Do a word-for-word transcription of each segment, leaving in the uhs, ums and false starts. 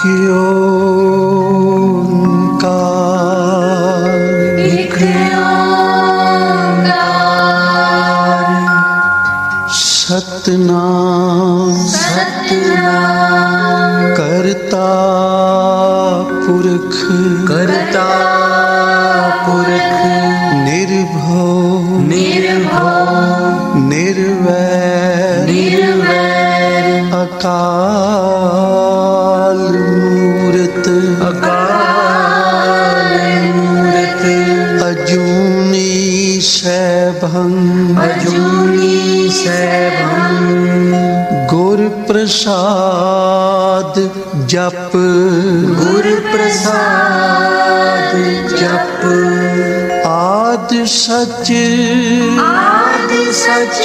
ओंकार, एक ओंकार, सतनाम सतनाम, करता पुरख करता पुरख, निर्भव निर्भव, निर्वैर निर्वैर, अकाल मूरत अकाल मूरत, अजूनी सैभं अजूनी सैभं, गुर प्रसाद जप गुर प्रसाद जप, आद सच आद सच,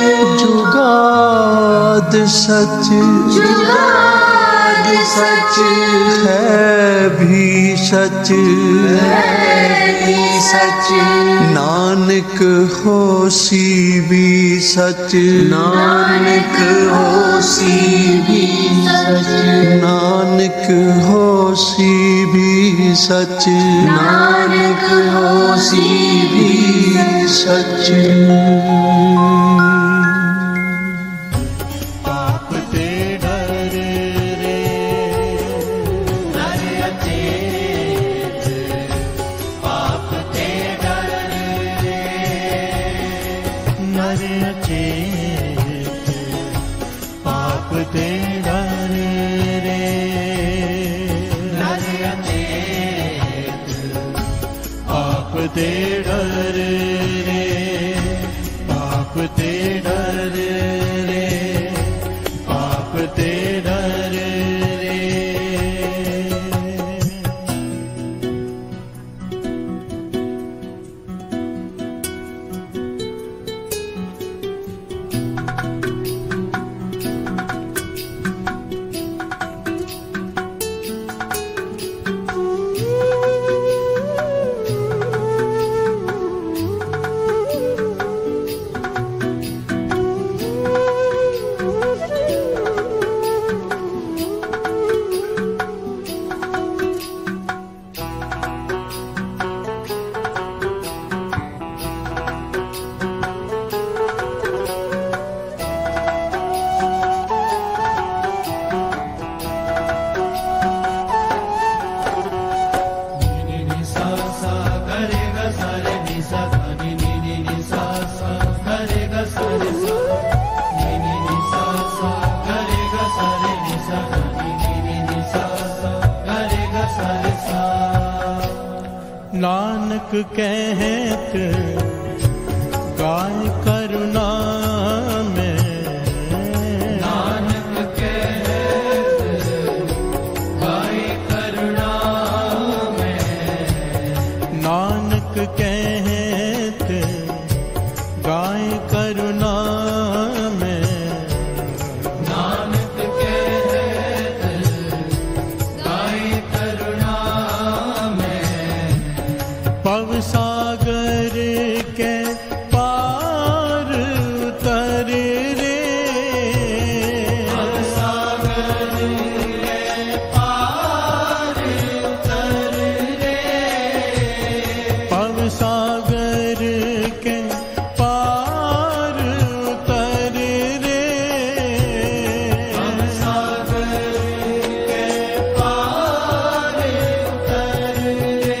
जुगाद सच जुगाद सच, है भी सच है भी सच, नानक होसी भी सच नानक होसी भी सच, नानक होसी भी सच नानक होसी भी सच। पाप ते डर रे नर अचेत, पाप ते डर रे नर अचेत, पाप ते डर रे नर अचेत, पाप ते डर रे पाप ते डर रे पाप ते डर रे। नानक कहत गाय करुणा में, नानक कहत गाय करुणा में, नानक कहत गाय करुणा में, नानक कहत गाय करुणा में, पव सागर के पार उतर रे, पव सागर के पार उतर रे, पव सागर के पार उतर रे, पव सागर के पार उतर रे।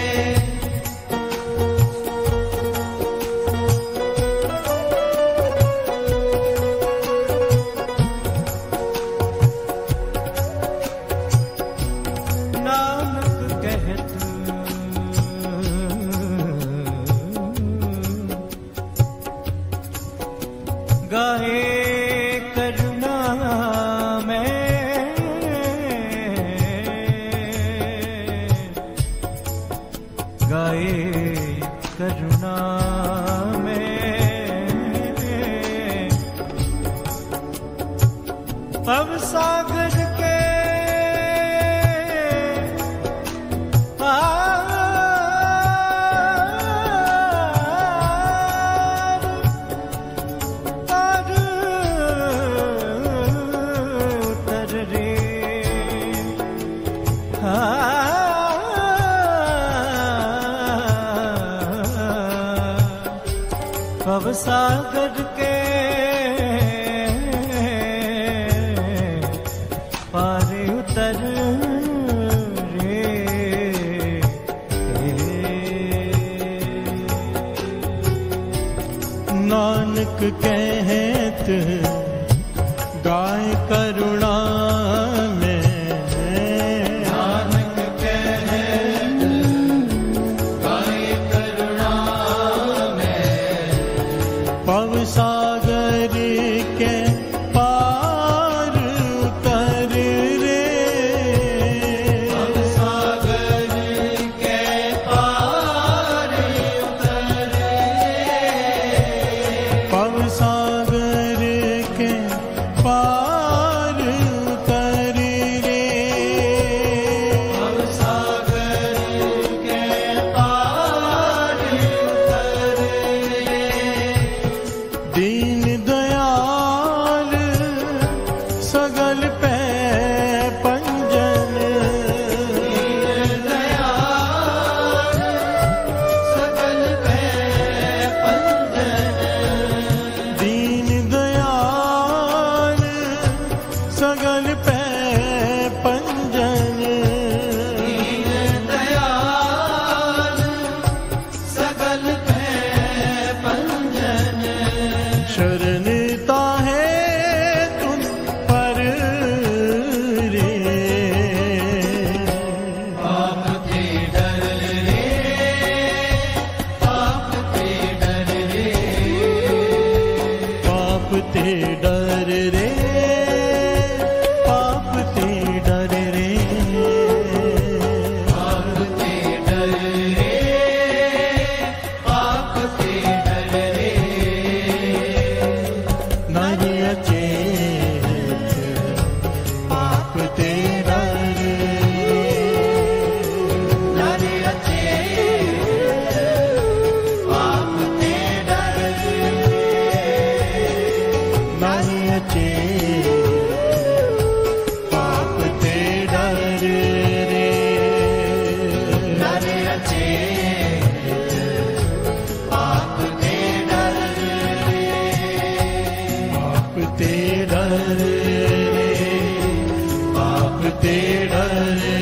नानक कहत गाहे करुणा में, गाए करुणा में, पव सागर के पार पार उतर रे, भवसागर के पारे उतर रे, नानक कहत गाय करुणा में, नानक कहत गाय करुणा में, भवसागर के पार उतर रे, भवसागर के पार उतर रे, भवसागर के पार उतर रे, भवसागर के पार उतर रे, दीन दयाल सगल पे पंजन, दीन दयाल सगल पे पंजन, दीन दयाल सगल पे पंजन, दीन दयाल सगल पे पंजन, शरणता है तुम पर रे, पाप ते डर रे, पाप ते डर रे, पाप ते डर रे, पाप ते डर रे, पाप ते डर रे, पाप ते डर रे, नारी अचेत पाप ते डर रे, नारी अचेत पाप ते डर रे, नारी अचेत पाप ते डर रे, नारी अचेत पाप ते डर रे, पाप ते डर रे, पाप ते डर रे।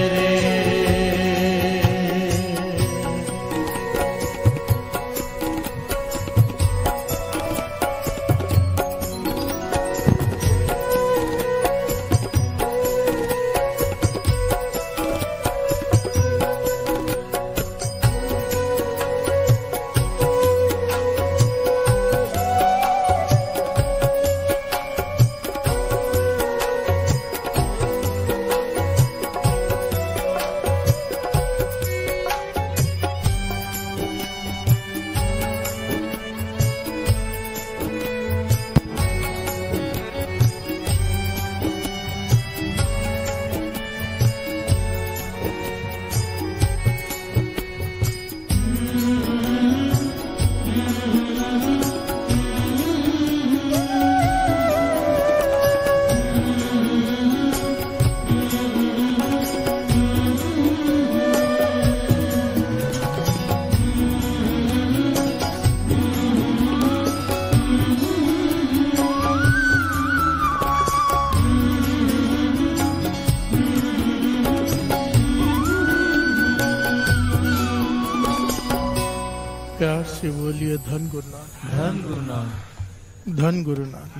प्यार से बोलिए धन गुरु नानक, धन गुरु नानक, धन गुरु नानक।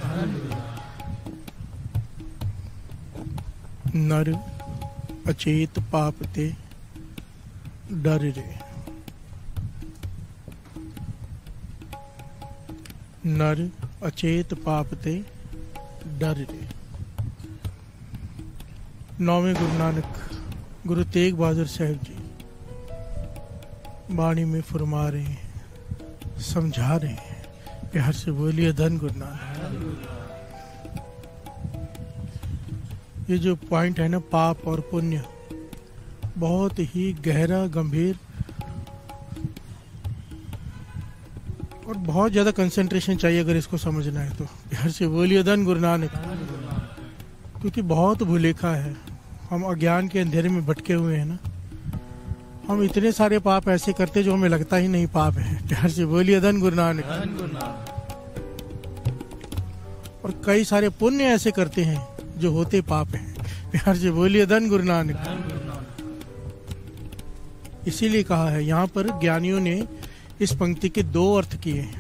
नर अचेत पाप ते डर रे, नर अचेत पाप ते डर रे। नौवें गुरु नानक गुरु तेग बहादुर साहब जी वाणी में फरमा रहे हैं, समझा रहे हैं। प्यार से बोलिए धन गुरु नानक। ये जो पॉइंट है ना, पाप और पुण्य, बहुत ही गहरा, गंभीर और बहुत ज्यादा कंसंट्रेशन चाहिए अगर इसको समझना है तो। प्यार से बोलिए धन गुरु नानक। क्योंकि बहुत भूलेखा है, हम अज्ञान के अंधेरे में भटके हुए हैं ना। हम इतने सारे पाप ऐसे करते जो हमें लगता ही नहीं पाप है। प्यार से बोलिए धन गुरु नानक। और कई सारे पुण्य ऐसे करते हैं जो होते पाप हैं। प्यार से बोलिए धन गुरु नानक। इसीलिए कहा है यहाँ पर ज्ञानियों ने इस पंक्ति के दो अर्थ किए हैं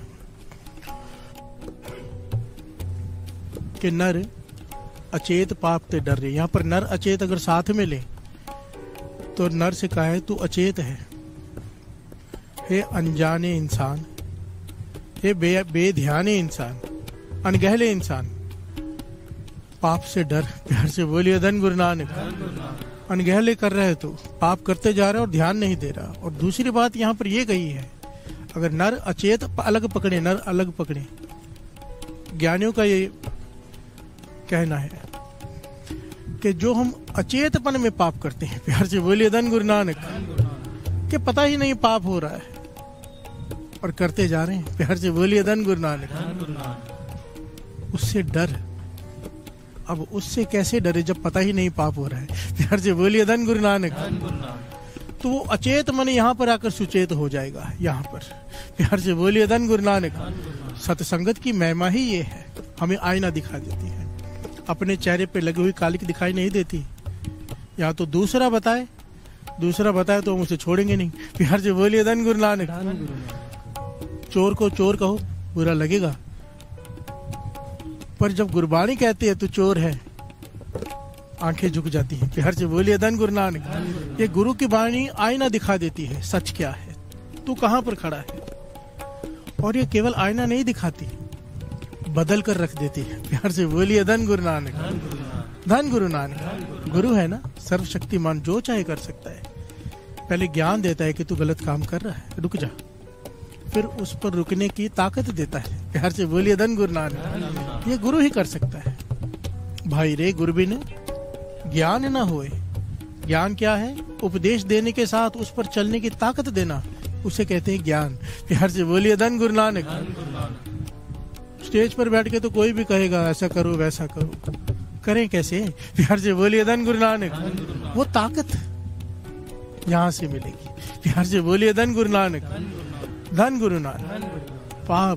कि नर अचेत पाप ते डर रहे। यहाँ पर नर अचेत अगर साथ में ले तो नर से कहा है तू अचेत है, हे अनजाने इंसान, हे बे बेध्याने इंसान, अनगहले इंसान, पाप से डर। प्यार से बोलिए धन गुरु नानक। अनगहले कर रहे तो पाप करते जा रहे और ध्यान नहीं दे रहा। और दूसरी बात यहाँ पर यह कही है, अगर नर अचेत अलग पकड़े, नर अलग पकड़े, ज्ञानियों का ये कहना है कि जो हम अचेतपन में पाप करते हैं, प्यार से बोलिए धन गुरु नानक, कि पता ही नहीं पाप हो रहा है और करते जा रहे हैं। प्यार से बोलिए धन गुरु नानक। उससे डर। अब उससे कैसे डरे जब पता ही नहीं पाप हो रहा है। प्यार से बोलिए धन गुरु नानक। तो वो अचेत मन यहाँ पर आकर सुचेत हो जाएगा। यहाँ पर प्यार से बोलिए धन गुरु नानक। सत्संगत की महिमा ही ये है, हमें आईना दिखा देती है, अपने चेहरे पे लगी हुई कालिक दिखाई नहीं देती। या तो दूसरा बताए, दूसरा बताए तो हम उसे छोड़ेंगे नहीं। प्यार से बोलिए धन गुरु नानक। चोर को चोर कहो बुरा लगेगा, पर जब गुरबाणी कहती है तो चोर है, आंखें झुक जाती हैं। प्यार से बोलिए धन गुरु नानक। ये गुरु की वाणी आईना दिखा देती है, सच क्या है, तू कहां पर खड़ा है। और ये केवल आईना नहीं दिखाती, बदल कर रख देती है। प्यार से बोलिए धन गुरु नानक। धन गुरु नानक। गुरु है ना सर्वशक्तिमान, जो चाहे कर सकता है। पहले ज्ञान देता है कि तू गलत काम कर रहा है, रुक जा, फिर उस पर रुकने की ताकत देता है। प्यार से बोलिए धन गुरु नानक। ये गुरु ही कर सकता है। भाई रे गुरु बिन ज्ञान न होए। ज्ञान क्या है? उपदेश देने के साथ उस पर चलने की ताकत देना, उसे कहते हैं ज्ञान। प्यार से बोलिए धन गुरु नानक। स्टेज पर बैठ के तो कोई भी कहेगा ऐसा करो वैसा करो, करें कैसे? प्यार से बोलिए धन गुरु नानक। वो ताकत यहां से मिलेगी। प्यार से बोलिए धन गुरु नानक। धन गुरु नानक। पाप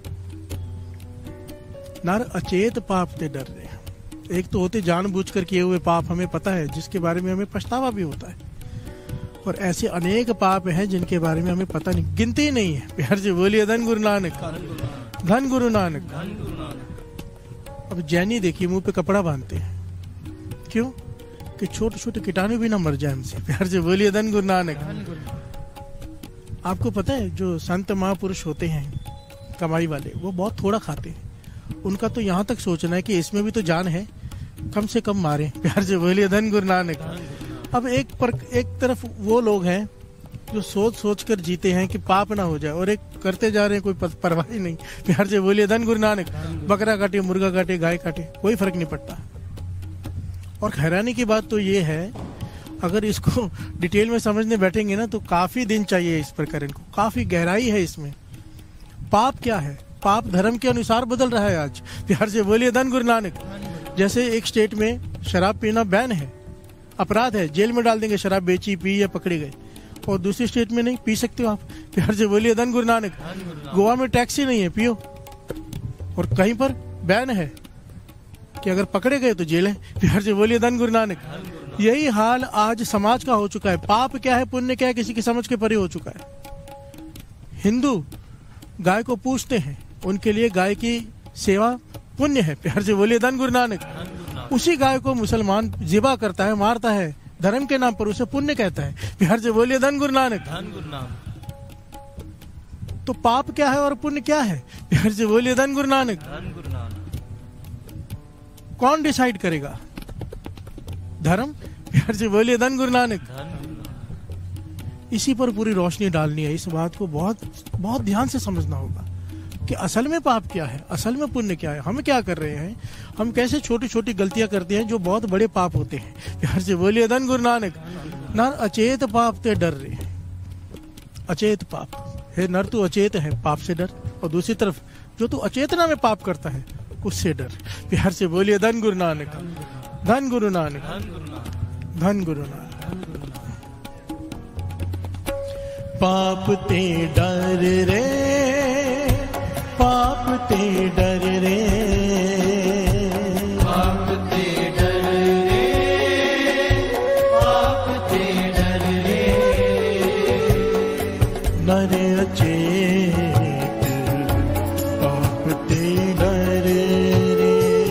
नर अचेत पाप ते डर रहे। एक तो होते जानबूझकर किए हुए पाप, हमें पता है, जिसके बारे में हमें पछतावा भी होता है। और ऐसे अनेक पाप हैं जिनके बारे में हमें पता नहीं, गिनती नहीं है। प्यार से बोलिए धन गुरु नानक। धन गुरु नानक। अब जैनी देखिए मुंह पे कपड़ा बांधते हैं, क्यों? कि छोटे छोटे कीटाणु भी ना मर जाए हमसे। प्यार से बोलिए धन गुरु नानक। आपको पता है जो संत महापुरुष होते हैं कमाई वाले, वो बहुत थोड़ा खाते हैं। उनका तो यहाँ तक सोचना है कि इसमें भी तो जान है, कम से कम मारे। प्यार से बोलिए धन गुरु नानक। अब एक पर एक तरफ वो लोग हैं जो सोच सोच कर जीते हैं कि पाप ना हो जाए, और एक करते जा रहे हैं, कोई परवाह ही नहीं। प्यार से बोलिए धन गुरु नानक। बकरा काटे, मुर्गा काटे, गाय काटे, कोई फर्क नहीं पड़ता। और हैरानी की बात तो ये है, अगर इसको डिटेल में समझने बैठेंगे ना तो काफी दिन चाहिए इस प्रकरण को, काफी गहराई है इसमें। पाप क्या है? पाप धर्म के अनुसार बदल रहा है आज। प्यार से बोलिए धन गुरु नानक। जैसे एक स्टेट में शराब पीना बैन है, अपराध है, जेल में डाल देंगे शराब बेची, पी या पकड़े गए, और दूसरी स्टेट में नहीं पी सकते हो आप। प्यार से बोलिए धन गुरु नानक। गोवा में टैक्स ही नहीं है, पियो, और कहीं पर बैन है कि अगर पकड़े गए तो जेल है। प्यार से बोलिए धन गुरु नानक। यही हाल आज समाज का हो चुका है। पाप क्या है, पुण्य क्या है, किसी की समझ के परे हो चुका है। हिंदू गाय को पूजते हैं, उनके लिए गाय की सेवा पुण्य है। प्यार से बोलिए धन गुरु नानक। उसी गाय को मुसलमान ज़िबा करता है, मारता है धर्म के नाम पर, उसे पुण्य कहता है। प्यार से बोलिए धन गुरु नानक। तो पाप क्या है और पुण्य क्या है? प्यार से बोलिए धन गुरु नानक। कौन डिसाइड करेगा? धर्म। प्यार से बोलिए धन गुरु नानक। इसी पर पूरी रोशनी डालनी है। इस बात को बहुत बहुत ध्यान से समझना होगा कि असल में पाप क्या है, असल में पुण्य क्या है, हम क्या कर रहे हैं, हम कैसे छोटी छोटी गलतियां करते हैं जो बहुत बड़े पाप होते हैं। प्यार से बोलिए धन गुरु नानक। नर अचेत पाप ते डर रहे। अचेत पाप है, नर तू अचेत है, पाप से डर। और दूसरी तरफ जो तू अचेतना में पाप करता है उससे डर। प्यार से बोलिए धन गुरु नानक। धन गुरु नानक। धन गुरु नानक। पाप ते डर रे, पाप ते डर रे, पाप ते डर रे, पाप ते डर रे, नर अचेत पाप ते डर रे,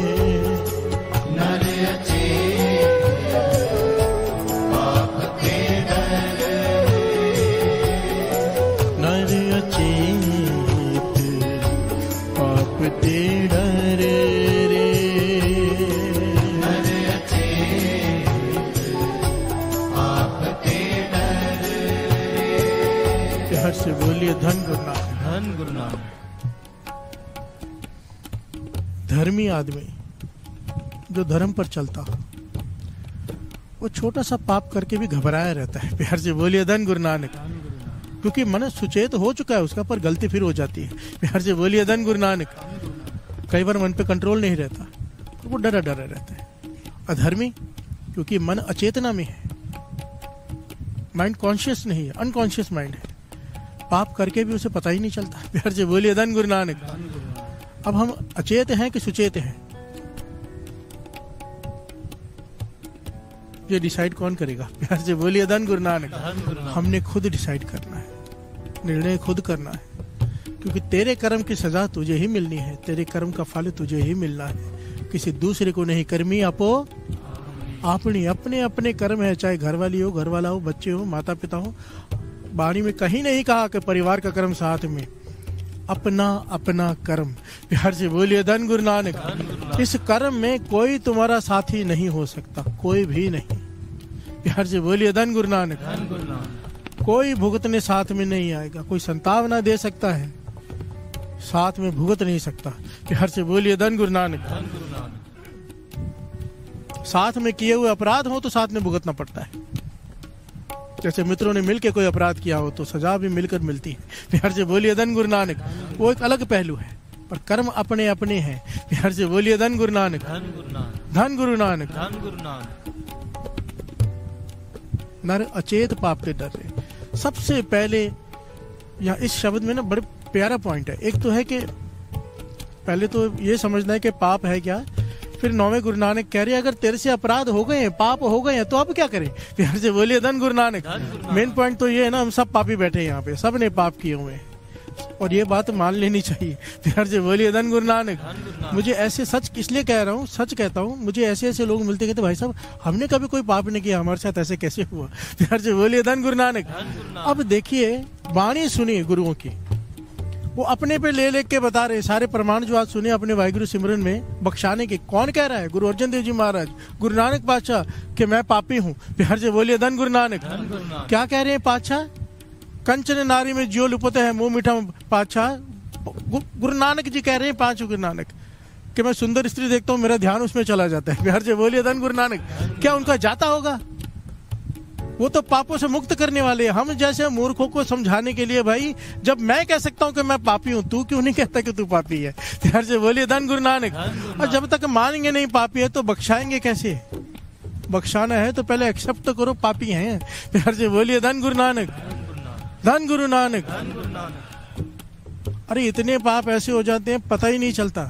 नर अचेत पाप ते डर रे, नर अचेत पाप ते डर रे, नर अचेत पाप ते डर रे। प्यार से बोलिए धन गुरु नानक। धन गुरु नानक। धर्मी आदमी जो धर्म पर चलता वो छोटा सा पाप करके भी घबराया रहता है। प्यार से बोलिए धन गुरु नानक। क्योंकि मन सुचेत हो चुका है उसका, पर गलती फिर हो जाती है। प्यार से बोलिए धन गुरु नानक। कई बार मन पे कंट्रोल नहीं रहता तो वो डरा डरा रहता है। अधर्मी क्योंकि मन अचेतना में है, माइंड कॉन्शियस नहीं है, अनकॉन्शियस माइंड है, पाप करके भी उसे पता ही नहीं चलता। प्यार से बोलिए धन गुरु नानक। अब हम अचेत हैं कि सुचेत हैं, ये डिसाइड कौन करेगा? प्यार से बोलिए धन गुरु नानक। हमने खुद डिसाइड करना है, निर्णय खुद करना है, क्योंकि तेरे कर्म की सजा तुझे ही मिलनी है, तेरे कर्म का फल तुझे ही मिलना है, किसी दूसरे को नहीं। कर्मी अपो अपनी, अपने अपने कर्म है, चाहे घर वाली हो, घर वाला हो, बच्चे हो, माता पिता हो। वाणी में कहीं नहीं कहा कि परिवार का कर्म साथ में, अपना अपना कर्म। प्यार से बोलिए धन गुरु नानक। इस कर्म में कोई तुम्हारा साथी नहीं हो सकता, कोई भी नहीं। प्यार से बोलिए धन गुरु नानक। कोई भुगतने साथ में नहीं आएगा, कोई संतावना दे सकता है, साथ में भुगत नहीं सकता। प्यार से बोलिए धन गुरु नानक। साथ में किए हुए अपराध हो तो साथ में भुगतना पड़ता है। जैसे मित्रों ने मिलकर कोई अपराध किया हो तो सजा भी मिलकर मिलती है। प्यार से बोलिए धन गुरु नानक। वो एक अलग पहलू है, पर कर्म अपने अपने हैं। प्यार से बोलिए धन गुरु नानक। धन गुरु नानक। नर अचेत पाप के डर रहे। सबसे पहले यहाँ इस शब्द में ना बड़े प्यारा पॉइंट है। एक तो है कि पहले तो ये समझना है कि पाप है क्या, फिर नौवें गुरु नानक कह रहे हैं अगर तेरे से अपराध हो गए हैं, पाप हो गए हैं, तो अब क्या करें? प्यार से बोलिए धन गुरु नानक। मेन पॉइंट तो ये है ना, हम सब पापी बैठे हैं यहाँ पे, सब ने पाप किए हुए हैं और ये बात मान लेनी चाहिए। प्यार से बोलिए धन गुरु नानक। मुझे ऐसे सच इसलिए कह रहा हूँ, सच कहता हूँ, मुझे ऐसे ऐसे लोग मिलते कहते भाई साहब हमने कभी कोई पाप नहीं किया, हमारे साथ ऐसे कैसे हुआ? प्यार से बोलिए धन गुरु नानक। अब देखिए वाणी सुनिए गुरुओं की, वो अपने पे ले ले के बता रहे सारे प्रमाण जो आज सुने अपने वाहिगुरु सिमरन में बख्शाने के। कौन कह रहा है? गुरु अर्जन देव जी महाराज, गुरु नानक पातशाह कि मैं पापी हूँ। प्यार से बोलिए धन गुरु नानक। क्या कह रहे हैं पातशाह? कंचन नारी में जो लुपत है मुंह मीठा पातशाह। गुरु नानक जी कह रहे हैं, पांच गुरु नानक, कि मैं सुंदर स्त्री देखता हूँ मेरा ध्यान उसमें चला जाता है। प्यार से बोलिए धन गुरु नानक। क्या उनका जाता होगा? वो तो पापों से मुक्त करने वाले हैं। हम जैसे मूर्खों को समझाने के लिए, भाई जब मैं कह सकता हूँ कि मैं पापी हूँ, तू क्यों नहीं कहता कि तू पापी है? प्यार से बोलिए धन गुरु नानक। और जब तक मानेंगे नहीं पापी है तो बख्शाएंगे कैसे? बख्शाना है तो पहले एक्सेप्ट तो करो पापी हैं। प्यार से बोलिए धन गुरु नानक। धन गुरु नानक। अरे इतने पाप ऐसे हो जाते हैं पता ही नहीं चलता,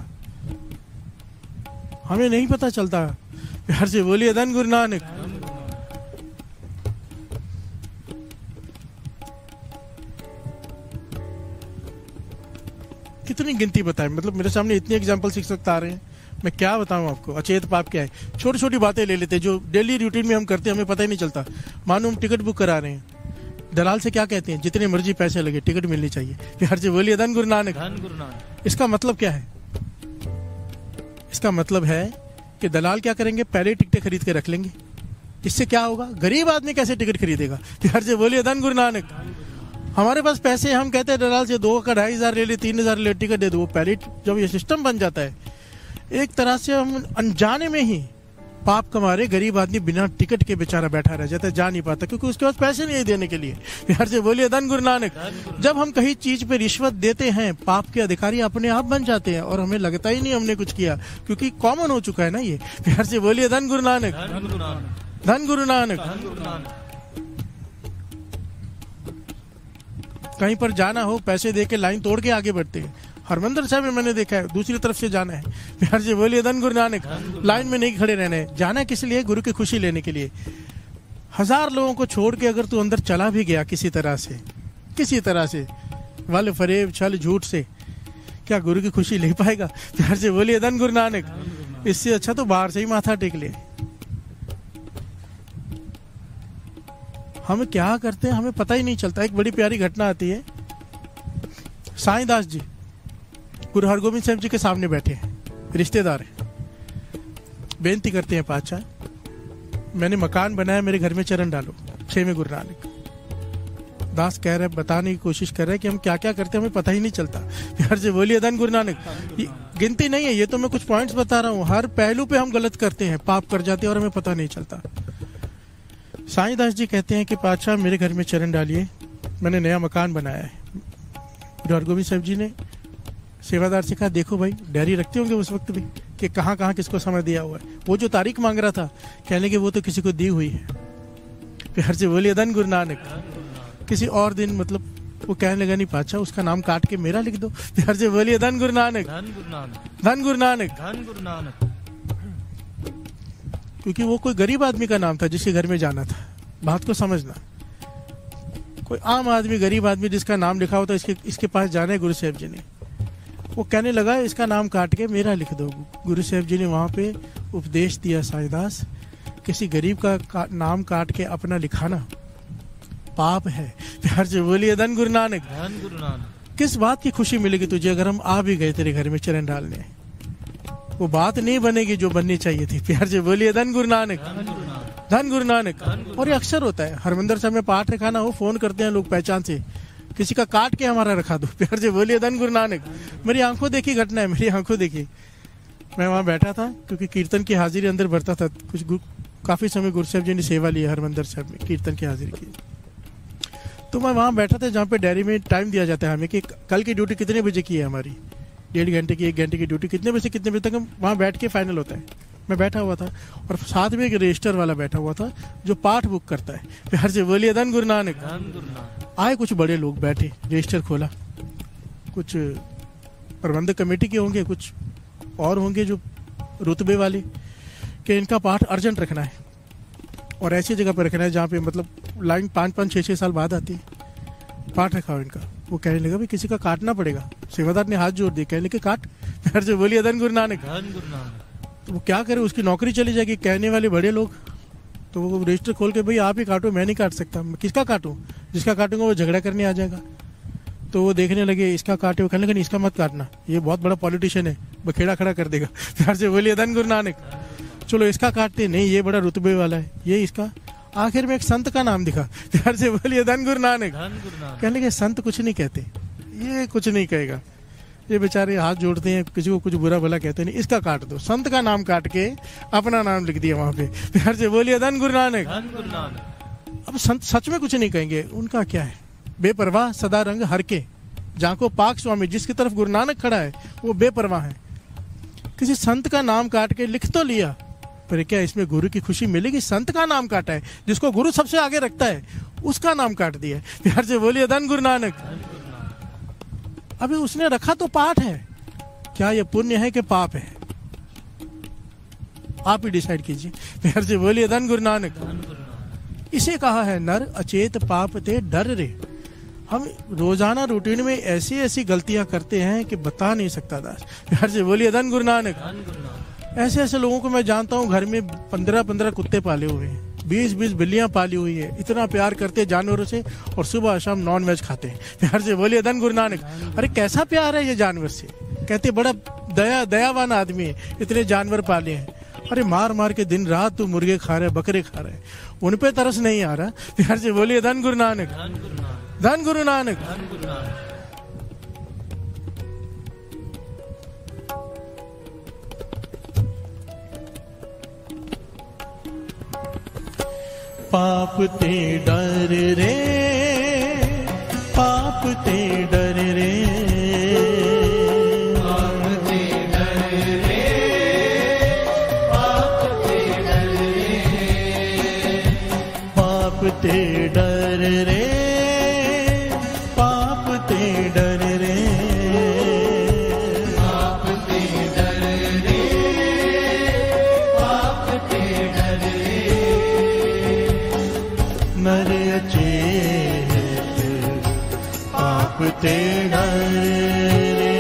हमें नहीं पता चलता। प्यार से बोलिए धन गुरु नानक। कितनी गिनती बताएं, मतलब मेरे सामने इतने एग्जाम्पल शिक्षक आ रहे हैं, मैं क्या बताऊं आपको? अचेत पाप क्या है? छोटी छोटी बातें ले लेते हैं जो डेली रूटीन में हम करते हैं, हमें पता ही नहीं चलता। मानो हम टिकट बुक करा रहे हैं, दलाल से क्या कहते हैं? जितने मर्जी पैसे लगे टिकट मिलनी चाहिए। प्यार से बोलिए धन गुरु नानक। इसका मतलब क्या है? इसका मतलब है कि दलाल क्या करेंगे? पहले टिकटें खरीद के रख लेंगे। इससे क्या होगा? गरीब आदमी कैसे टिकट खरीदेगा? प्यार से बोलिए धन गुरु नानक। हमारे पास पैसे, हम कहते हैं दलाल से दो का ढाई हजार ले ले, तीन हजार ले, टिकट दे दो। पहले जब ये सिस्टम बन जाता है, एक तरह से हम अनजाने में ही पाप कमारे गरीब आदमी बिना टिकट के बेचारा बैठा रह जाता है, जा नहीं पाता, क्योंकि उसके पास पैसे नहीं देने के लिए। प्यार से बोलिए धन गुरु नानक। जब हम कहीं चीज पे रिश्वत देते हैं, पाप के अधिकारी अपने आप बन जाते हैं और हमें लगता ही नहीं हमने कुछ किया, क्योंकि कॉमन हो चुका है ना ये। प्यार से बोलिए धन गुरु नानक। धन गुरु नानक। कहीं पर जाना हो पैसे दे के लाइन तोड़ के आगे बढ़ते हैं। हरमंदिर साहब में मैंने देखा है, दूसरी तरफ से जाना है, प्यार से बोलिए धन गुरु नानक, लाइन में नहीं खड़े रहना है। जाना है किस लिए? गुरु की खुशी लेने के लिए। हजार लोगों को छोड़ के अगर तू अंदर चला भी गया किसी तरह से, किसी तरह से वाले फरेब छल झूठ से, क्या गुरु की खुशी ले पाएगा? प्यार से बोलिए धन गुरु नानक। इससे अच्छा तो बाहर से ही माथा टेक ले। हम क्या करते हैं हमें पता ही नहीं चलता। एक बड़ी प्यारी घटना आती है, साईं दास जी गुरु हरगोविंद साहब जी के सामने बैठे हैं, रिश्तेदार हैं, बेनती करते हैं, पातशाह मैंने मकान बनाया, मेरे घर में चरण डालो, छेवें गुरु नानक। दास कह रहे, बताने की कोशिश कर रहे हैं कि हम क्या क्या करते हैं हमें पता ही नहीं चलता। प्यार से बोलिए धन गुरु नानक। गिनती नहीं है, ये तो मैं कुछ पॉइंट्स बता रहा हूँ। हर पहलू पे हम गलत करते हैं, पाप कर जाते हैं और हमें पता नहीं चलता। साईं दास जी कहते हैं कि पातशाह मेरे घर में चरण डालिए, मैंने नया मकान बनाया है। गुरु हरगोविंद साहब जी ने सेवादार से कहा, देखो भाई डायरी रखते होंगे उस वक्त भी कि कहाँ कहाँ किसको समय दिया हुआ है। वो जो तारीख मांग रहा था, कहने के वो तो किसी को दी हुई है। प्यार से बोलिए धन गुरु नानक। किसी और दिन मतलब वो कहने लगा, नहीं पातशाह उसका नाम काट के मेरा लिख दो। प्यार से बोलिए धन गुरु नानक, धन गुरु नानक, धन गुरु नानक, धन गुरु नानक। क्योंकि वो कोई गरीब आदमी का नाम था जिसके घर में जाना था। बात को समझना, कोई आम आदमी गरीब आदमी जिसका नाम लिखा होता, इसके इसके पास जाना है गुरु साहब जी ने। वो कहने लगा इसका नाम काट के मेरा लिख दो। गुरु साहब जी ने वहाँ पे उपदेश दिया, साईदास किसी गरीब का, का नाम काट के अपना लिखाना पाप है। प्यार से बोलिए धन गुरु नानक, धन गुरु नानक। किस बात की खुशी मिलेगी तुझे अगर हम आ भी गए तेरे घर में चरण डालने? वो बात नहीं बनेगी जो बननी चाहिए थी। प्यार से बोलिए धन गुरु नानक, धन गुरु नानक, धन गुरु नानक। और ये अक्सर होता है, हरमंदिर साहब में पाठ रखाना हो, फोन करते हैं लोग पहचान से, किसी का काट के हमारा रखा दो। प्यार से बोलिए धन गुरु नानक। मेरी आंखों देखी घटना है, मेरी आंखों देखी। मैं वहाँ बैठा था क्योंकि कीर्तन की हाजिरी अंदर भरता था। कुछ काफी समय गुरु साहब जी ने सेवा ली हरमंदिर साहब में, कीर्तन की हाजिरी की। तो मैं वहाँ बैठा था जहाँ पे डायरी में टाइम दिया जाता है हमें कि कल की ड्यूटी कितने बजे की है हमारी, डेढ़ घंटे की, एक घंटे की ड्यूटी, कितने बजे से कितने बजे तक हम वहाँ बैठ के फाइनल होता है। मैं बैठा हुआ था और साथ में एक रजिस्टर वाला बैठा हुआ था जो पाठ बुक करता है। प्यार से बोलिए धन गुरु नानक, धन गुरु नानक। आए कुछ बड़े लोग बैठे, रजिस्टर खोला, कुछ प्रबंधक कमेटी के होंगे, कुछ और होंगे जो रुतबे वाले, कि इनका पाठ अर्जेंट रखना है और ऐसी जगह पर रखना है जहाँ पे मतलब लाइन पाँच पाँच छः छः साल बाद आती है। पाठ रखा हो इनका। वो कहने लगा भाई किसी का काटना पड़ेगा। सेवादार ने हाथ जोड़ दिए, कहने के काट। प्यार से बोलिए धन गुरु नानक, धन गुरु नानक। तो वो क्या करे, उसकी नौकरी चली जाएगी। कहने वाले बड़े लोग, तो वो रजिस्टर खोल के भाई आप ही काटो, मैं नहीं काट सकता। मैं किसका काटूं? जिसका काटूंगा वो झगड़ा करने आ जाएगा। तो वो देखने लगे, इसका काटे, वो कहने लगे नहीं इसका मत काटना, ये बहुत बड़ा पॉलिटिशियन है, बखेड़ा खड़ा कर देगा। प्यार से बोलिए धन गुरु नानक। चलो इसका काटते, नहीं ये बड़ा रुतबे वाला है, ये इसका। आखिर में एक संत का नाम दिखा। प्यार से बोलिए धन गुरु नानक। धन गुरु नानक। कहने लगे संत कुछ नहीं कहते, ये कुछ नहीं कहेगा, ये बेचारे हाथ जोड़ते हैं, किसी को कुछ बुरा भला कहते नहीं, इसका काट दो। संत का नाम काट के अपना नाम लिख दिया वहां पे। प्यार से बोलिए धन गुरु नानक। धन गुरु नानक। अब संत सच में कुछ नहीं कहेंगे, उनका क्या है, बेपरवाह सदा रंग हर के, जाको पाक स्वामी, जिसकी तरफ गुरु नानक खड़ा है वो बेपरवाह है। किसी संत का नाम काट के लिख तो लिया, पर क्या इसमें गुरु की खुशी मिलेगी? संत का नाम काटा है, जिसको गुरु सबसे आगे रखता है उसका नाम काट दिया। प्यार से बोलिए धन गुरु नानक। अभी उसने रखा तो पाठ है, क्या ये पुण्य है कि पाप है? आप ही डिसाइड कीजिए। प्यार से बोलिए धन गुरु नानक। इसे कहा है नर अचेत पाप ते डर रे। हम रोजाना रूटीन में ऐसी ऐसी गलतियां करते हैं कि बता नहीं सकता दास। प्यार से बोलिए धन गुरु नानक। धन गुरु नानक। ऐसे ऐसे लोगों को मैं जानता हूँ, घर में पंद्रह पंद्रह कुत्ते पाले हुए हैं, बीस बीस बिल्लियां पाली हुई है, इतना प्यार करते हैं जानवरों से, और सुबह शाम नॉन वेज खाते हैं। प्यार से बोलिए धन गुरु नानक। अरे कैसा प्यार है ये जानवर से, कहते बड़ा दया दयावान आदमी है, इतने जानवर पाले हैं। अरे मार मार के दिन रात तू मुर्गे खा रहे, बकरे खा रहे, उन पे तरस नहीं आ रहा। प्यार से बोलिए धन गुरु नानक। धन गुरु नानक। धन गुरु नानक। धन गुरु नानक। पाप ते डर रे, पाप ते डर रे, पाप ते डर रे, पाप ते डर रे, पाप ते डर रे, पाप ते डर रे,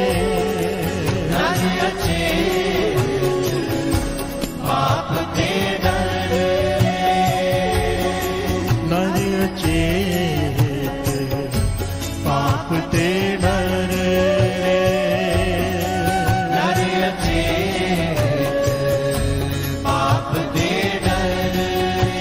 नर अचेत पाप ते डर रे, नर अचेत पाप ते डर रे, नर अचेत पाप ते डर रे।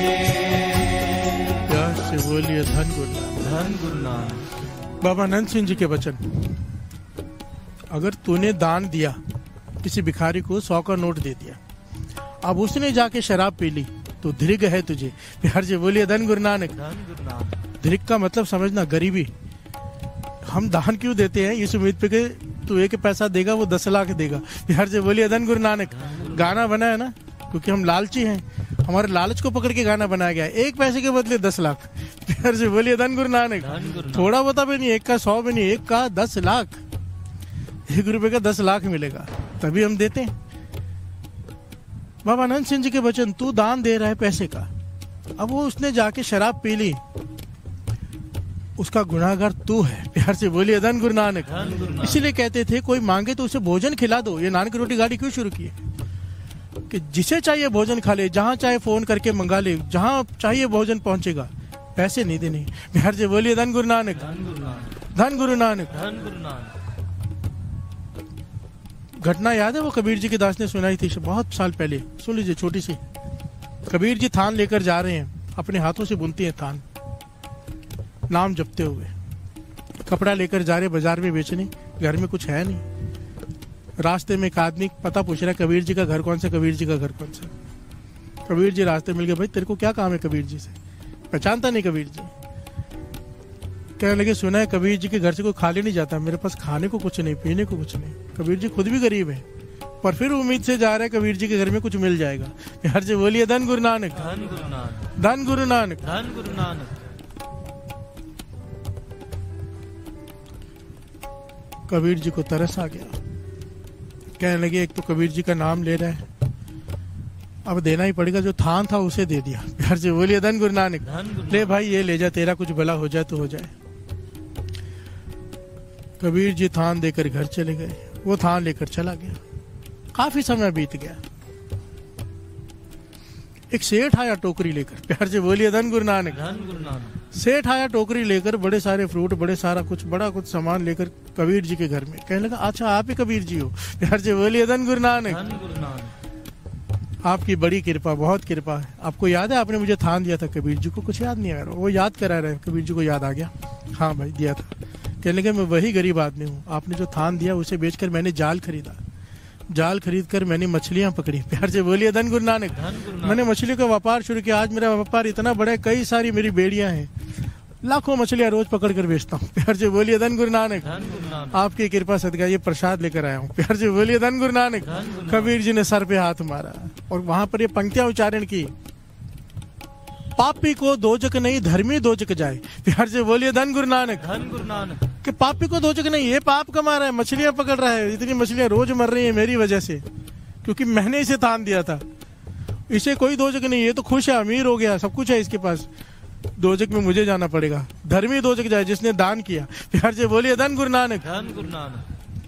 प्यार से बोलिए धन गुरु नानक। धन गुरु नानक। बाबा नंद सिंह जी के वचन। अगर तूने दान दिया, किसी भिखारी को सौ का नोट दे दिया, अब उसने जाके शराब पी ली, तो धृग है तुझे। प्यार से बोलिए धन गुरु नानक। धन गुरु नानक। धृग का मतलब समझना गरीबी। हम दान क्यों देते हैं? इस उम्मीद पे कि तू एक पैसा देगा वो दस लाख देगा। प्यार से बोलिए धन गुरु नानक। गाना बना है ना, क्योंकि हम लालची हैं, हमारे लालच को पकड़ के गाना बनाया गया है। एक पैसे के बदले दस लाख। प्यार से बोलिए धन गुरु नानक। धन गुरु नानक। थोड़ा बता भी नहीं, एक का सौ भी नहीं, एक का दस लाख। एक रुपए का दस लाख मिलेगा, तभी हम देते हैं। बाबा नंद सिंह जी के वचन, तू दान दे रहा है पैसे का, अब वो उसने जाके शराब पी ली, उसका गुनाहगार तू है। प्यार से बोलिए धन गुरु नानक। धन गुरु नानक। इसीलिए कहते थे कोई मांगे तो उसे भोजन खिला दो। ये नानक रोटी गाड़ी क्यों शुरू की है? कि जिसे चाहिए भोजन खा ले, जहां चाहे फोन करके मंगा ले, जहां चाहिए भोजन पहुंचेगा, पैसे नहीं देने। प्यार से बोलिए धन गुरु नानक। धन गुरु नानक। धन गुरु नानक। धन गुरु नानक। घटना याद है वो कबीर जी की दास ने सुनाई थी बहुत साल पहले। सुन लीजिए, छोटी सी। कबीर जी थान लेकर जा रहे हैं, अपने हाथों से बुनती हैं थान, नाम जपते हुए। कपड़ा लेकर जा रहे बाजार में बेचने, घर में कुछ है नहीं। रास्ते में एक आदमी पता पूछ रहा है, कबीर जी का घर कौन सा, कबीर जी का घर कौन सा। कबीर जी रास्ते मिल गए, भाई तेरे को क्या काम है कबीर जी से? पहचानता नहीं कबीर जी। कहने लगे, सुना है कबीर जी के घर से कोई खाली नहीं जाता, मेरे पास खाने को कुछ नहीं, पीने को कुछ नहीं। कबीर जी खुद भी गरीब है, पर फिर उम्मीद से जा रहा है कबीर जी के घर में कुछ मिल जाएगा। प्यार से बोलिए धन गुरु नानक। धन गुरु नानक। धन गुरु नानक। धन गुरु नानक। कबीर जी को तरस आ गया। कहने लगे, एक तो कबीर जी का नाम ले रहा है, अब देना ही पड़ेगा। जो थान था उसे दे दिया। प्यार से बोलिए धन गुरु नानक। धन गुरु ले भाई ये ले जा, तेरा कुछ भला हो जाए तो हो जाए। कबीर जी थान देकर घर चले गए। वो थान लेकर चला गया। काफी समय बीत गया। एक सेठ आया टोकरी लेकर। प्यार से बोलिए धन गुरु नानक। धन गुरु नानक। सेठ आया टोकरी लेकर, बड़े सारे फ्रूट, बड़े सारा कुछ, बड़ा कुछ सामान लेकर कबीर जी के घर में। कहने लगा, अच्छा आप ही कबीर जी हो? प्यार से बोलिए धन गुरु नानक। धन गुरु नानक। आपकी बड़ी कृपा, बहुत कृपा है। आपको याद है आपने मुझे थान दिया था? कबीर जी को कुछ याद नहीं आ रहा। वो याद करा रहे, कबीर जी को याद आ गया। हाँ भाई दिया था। कहने लगे, मैं वही गरीब आदमी हूँ, आपने जो थान दिया उसे बेचकर मैंने जाल खरीदा। जाल खरीद कर मैंने मछलियां पकड़ी। प्यार से बोलिए धन गुरु नानक। धन गुरु नानक। मैंने मछली का व्यापार शुरू किया। आज मेरा व्यापार इतना बड़ा है, कई सारी मेरी बेड़ियां हैं, लाखों मछलियां रोज पकड़ कर बेचता हूँ। प्यार से बोलिए धन गुरु नानक। धन गुरु नानक। आपकी कृपा सदका ये प्रसाद लेकर आया हूँ। प्यार से बोलिए धन गुरु नानक। धन गुरु नानक। कबीर जी ने सर पे हाथ मारा और वहां पर ये पंक्तियां उच्चारण की, पापी को दोजक नहीं, धर्मी दोजक जाए। प्यार से बोलिए धन गुरु नानक। धन गुरु नानक। कि पापी को दोजक नहीं, ये पाप कमा रहा है, मछलियां पकड़ रहा है, इतनी मछलियां रोज मर रही है मेरी वजह से, क्योंकि मैंने इसे थान दिया था। इसे कोई दोजक नहीं, ये तो खुश है, अमीर हो गया, सब कुछ है इसके पास। दोजक में मुझे जाना पड़ेगा। धर्मी दोजक जाए जिसने दान किया। प्यार से बोलिए धन गुरु नानक। धन गुरु नानक।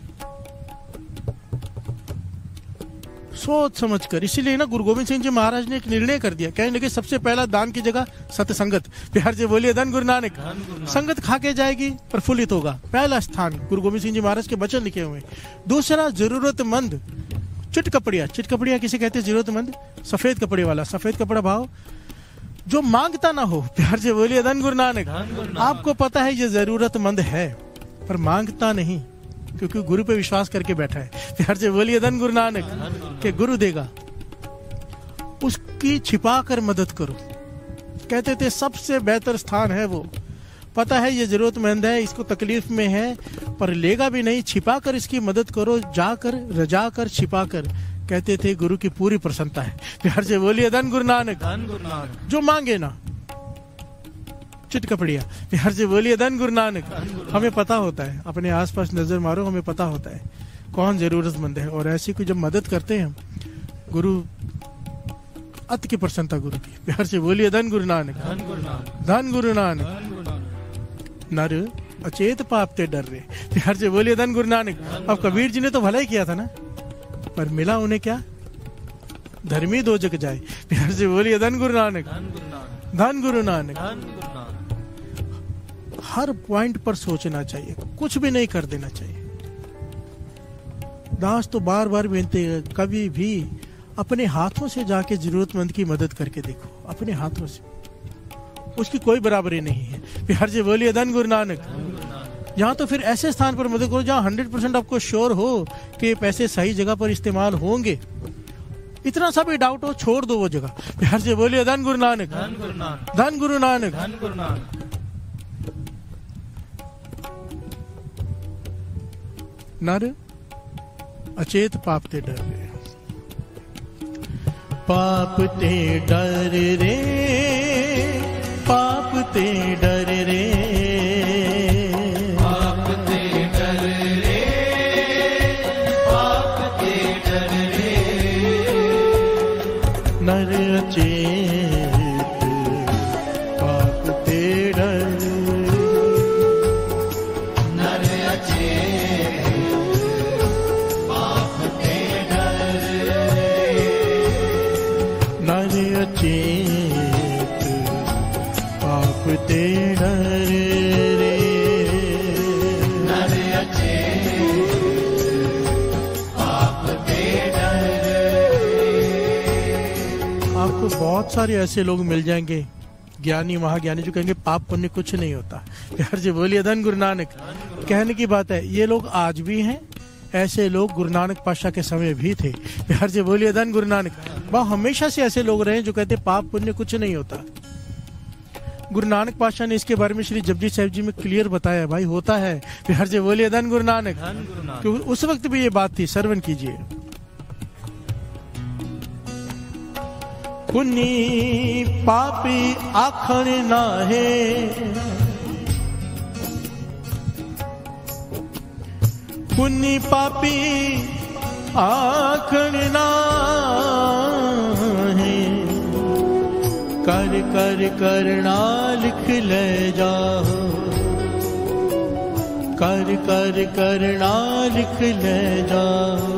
सोच समझ कर, इसीलिए ना गुरु गोविंद सिंह जी महाराज ने एक निर्णय कर दिया। कहने लगे, सबसे पहला दान की जगह सत्संगत। प्यार से बोलिए धन गुरु नानक। धन गुरु नानक। संगत खा के जाएगी, प्रफुल्लित होगा। पहला स्थान गुरु गोविंद सिंह जी महाराज के वचन लिखे हुए। दूसरा, जरूरतमंद। चिट कपड़िया, चिट कपड़िया किसे कहते हैं? जरूरतमंद। सफेद कपड़े वाला, सफेद कपड़ा भाव जो मांगता ना हो। प्यार से बोलिए धन गुरु नानक। धन गुरु नानक। आपको पता है ये जरूरतमंद है, पर मांगता नहीं, क्योंकि गुरु पे विश्वास करके बैठा है। प्यार से बोलिए धन गुरु नानक। के गुरु देगा, उसकी छिपा कर मदद करो। कहते थे सबसे बेहतर स्थान है वो। पता है ये जरूरतमंद है, इसको तकलीफ में है, पर लेगा भी नहीं, छिपा कर इसकी मदद करो, जाकर रजा कर छिपा कर। कहते थे गुरु की पूरी प्रसन्नता है। प्यार से बोलिए धन गुरु नानक। धन गुरु नानक। जो मांगे ना, चिट कपड़िया। प्यार से बोलिए धन गुरु नानक। हमें पता होता है, अपने आसपास नजर मारो, हमें पता होता है कौन जरूरतमंद है, और ऐसी को जब मदद करते हैं गुरु, अति की प्रसन्नता गुरु की। प्यार से बोलिए धन गुरु नानक। धन गुरु नानक। धन गुरु नानक। धन गुरु नानक। नर अचेत पाप ते डर रहे। प्यार से बोलिए धन गुरु नानक। अब कबीर जी ने तो भला ही किया था ना, पर मिला उन्हें क्या? धर्मी दो जग जाए। प्यार से बोलिए धन गुरु नानक, धन गुरु नानक, धन गुरु नानक। धन गुरु नानक। हर पॉइंट पर सोचना चाहिए, कुछ भी नहीं कर देना चाहिए। दास तो बार बार बेनती है, कभी भी अपने हाथों से जाके जरूरतमंद की मदद करके देखो, अपने हाथों से, उसकी कोई बराबरी नहीं है। प्यार से बोलिए धन गुरु नानक। यहाँ तो फिर ऐसे स्थान पर मदद करो जहाँ हंड्रेड परसेंट आपको श्योर हो कि ये पैसे सही जगह पर इस्तेमाल होंगे। इतना सा भी डाउट हो, छोड़ दो वो जगह। प्यार से बोलिए धन गुरु नानक, धन गुरु नानक, धन गुरु नानक। धन गुरु नानक। नर अचेत पाप ते डर रे, पाप ते डर रे, पाप ते डर रे, पाप ते डर रे, पाप ते डर रे। नर अचेत पाप ते डर, नर अचेत पाप ते डर रे, नर अचेत पाप ते डर रे, नर अचेत पाप ते डर रे। आपको बहुत सारे ऐसे लोग मिल जाएंगे, ज्ञानी महाज्ञानी, जो कहेंगे पाप पुण्य कुछ नहीं होता। प्यार से बोलिए धन गुरु नानक। कहने की बात है, ये लोग आज भी हैं, ऐसे लोग गुरु नानक पातशाह के समय भी थे। प्यार से बोलिए धन गुरु नानक। वह हमेशा से ऐसे लोग रहे जो कहते पाप पुण्य कुछ नहीं होता। गुरु नानक पातशाह ने इसके बारे में श्री जपजी साहिब जी में क्लियर बताया, भाई होता है। प्यार से बोलिए धन गुरु नानक। धन गुरु नानक। क्योंकि उस वक्त भी ये बात थी, श्रवण कीजिए। पुण्य पापी आखण नाहे, पुण्य पापी आखण नाहे, कर कर करना लिख ले जाओ, कर कर करना लिख ले जाओ।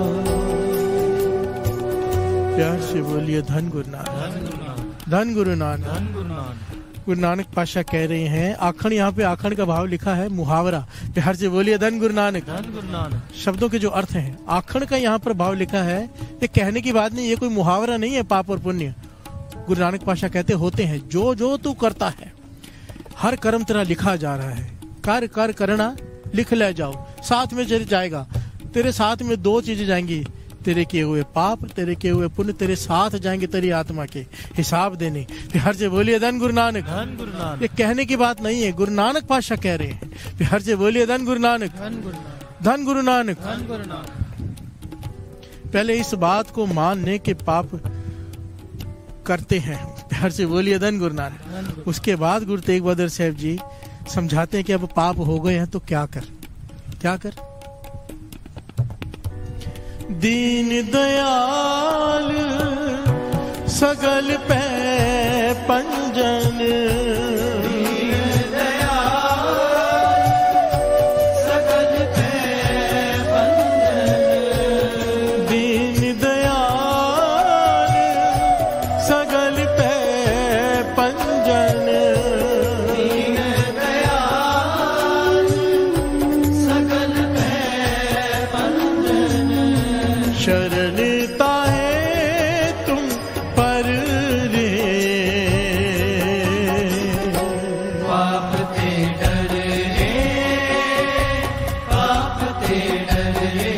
प्यार से बोलिए धन गुरु नानक, धन गुरु नानक। धन गुरु नानक। गुरु नानक पातशाह कह रहे हैं, आखण, यहाँ पे आखण का भाव लिखा है मुहावरा। प्यार से बोलिए धन गुरु नानक। धन गुरु नानक। शब्दों के जो अर्थ हैं, आखण का यहाँ पर भाव लिखा है, ये कहने की बात नहीं, ये कोई मुहावरा नहीं है पाप और पुण्य। गुरु नानक पातशाह कहते होते हैं, जो जो तू करता है हर कर्म तेरा लिखा जा रहा है, कर कर करना लिख ले जाओ, साथ में चले जाएगा। तेरे साथ में दो चीजें जाएंगी, तेरे किए हुए पाप, तेरे किए हुए पुण्य तेरे साथ जाएंगे तेरी आत्मा के हिसाब देने। प्यार से बोलिए धन गुरु नानक। धन गुरु नानक। ये कहने की बात नहीं है, गुरु नानक पातशाह कह रहे हैं। प्यार से बोलिए धन गुरु नानक, धन गुरु नानक। धन गुरु नानक। धन गुरु नानक। पहले इस बात को मानने के पाप करते हैं। प्यार से बोलिए धन गुरु नानक। उसके बाद गुरु तेग बहादुर साहब जी समझाते हैं कि अब पाप हो गए हैं तो क्या कर, क्या कर। दीन दयाल सगल पे पंजन, दीन दयाल सगल पे पंजन, दीन दयाल सगल पे पंजन, दीन दयाल सगल पे पंजन। शरणता है तुम पर रे, पाप ते डर रे, पाप ते डर रे।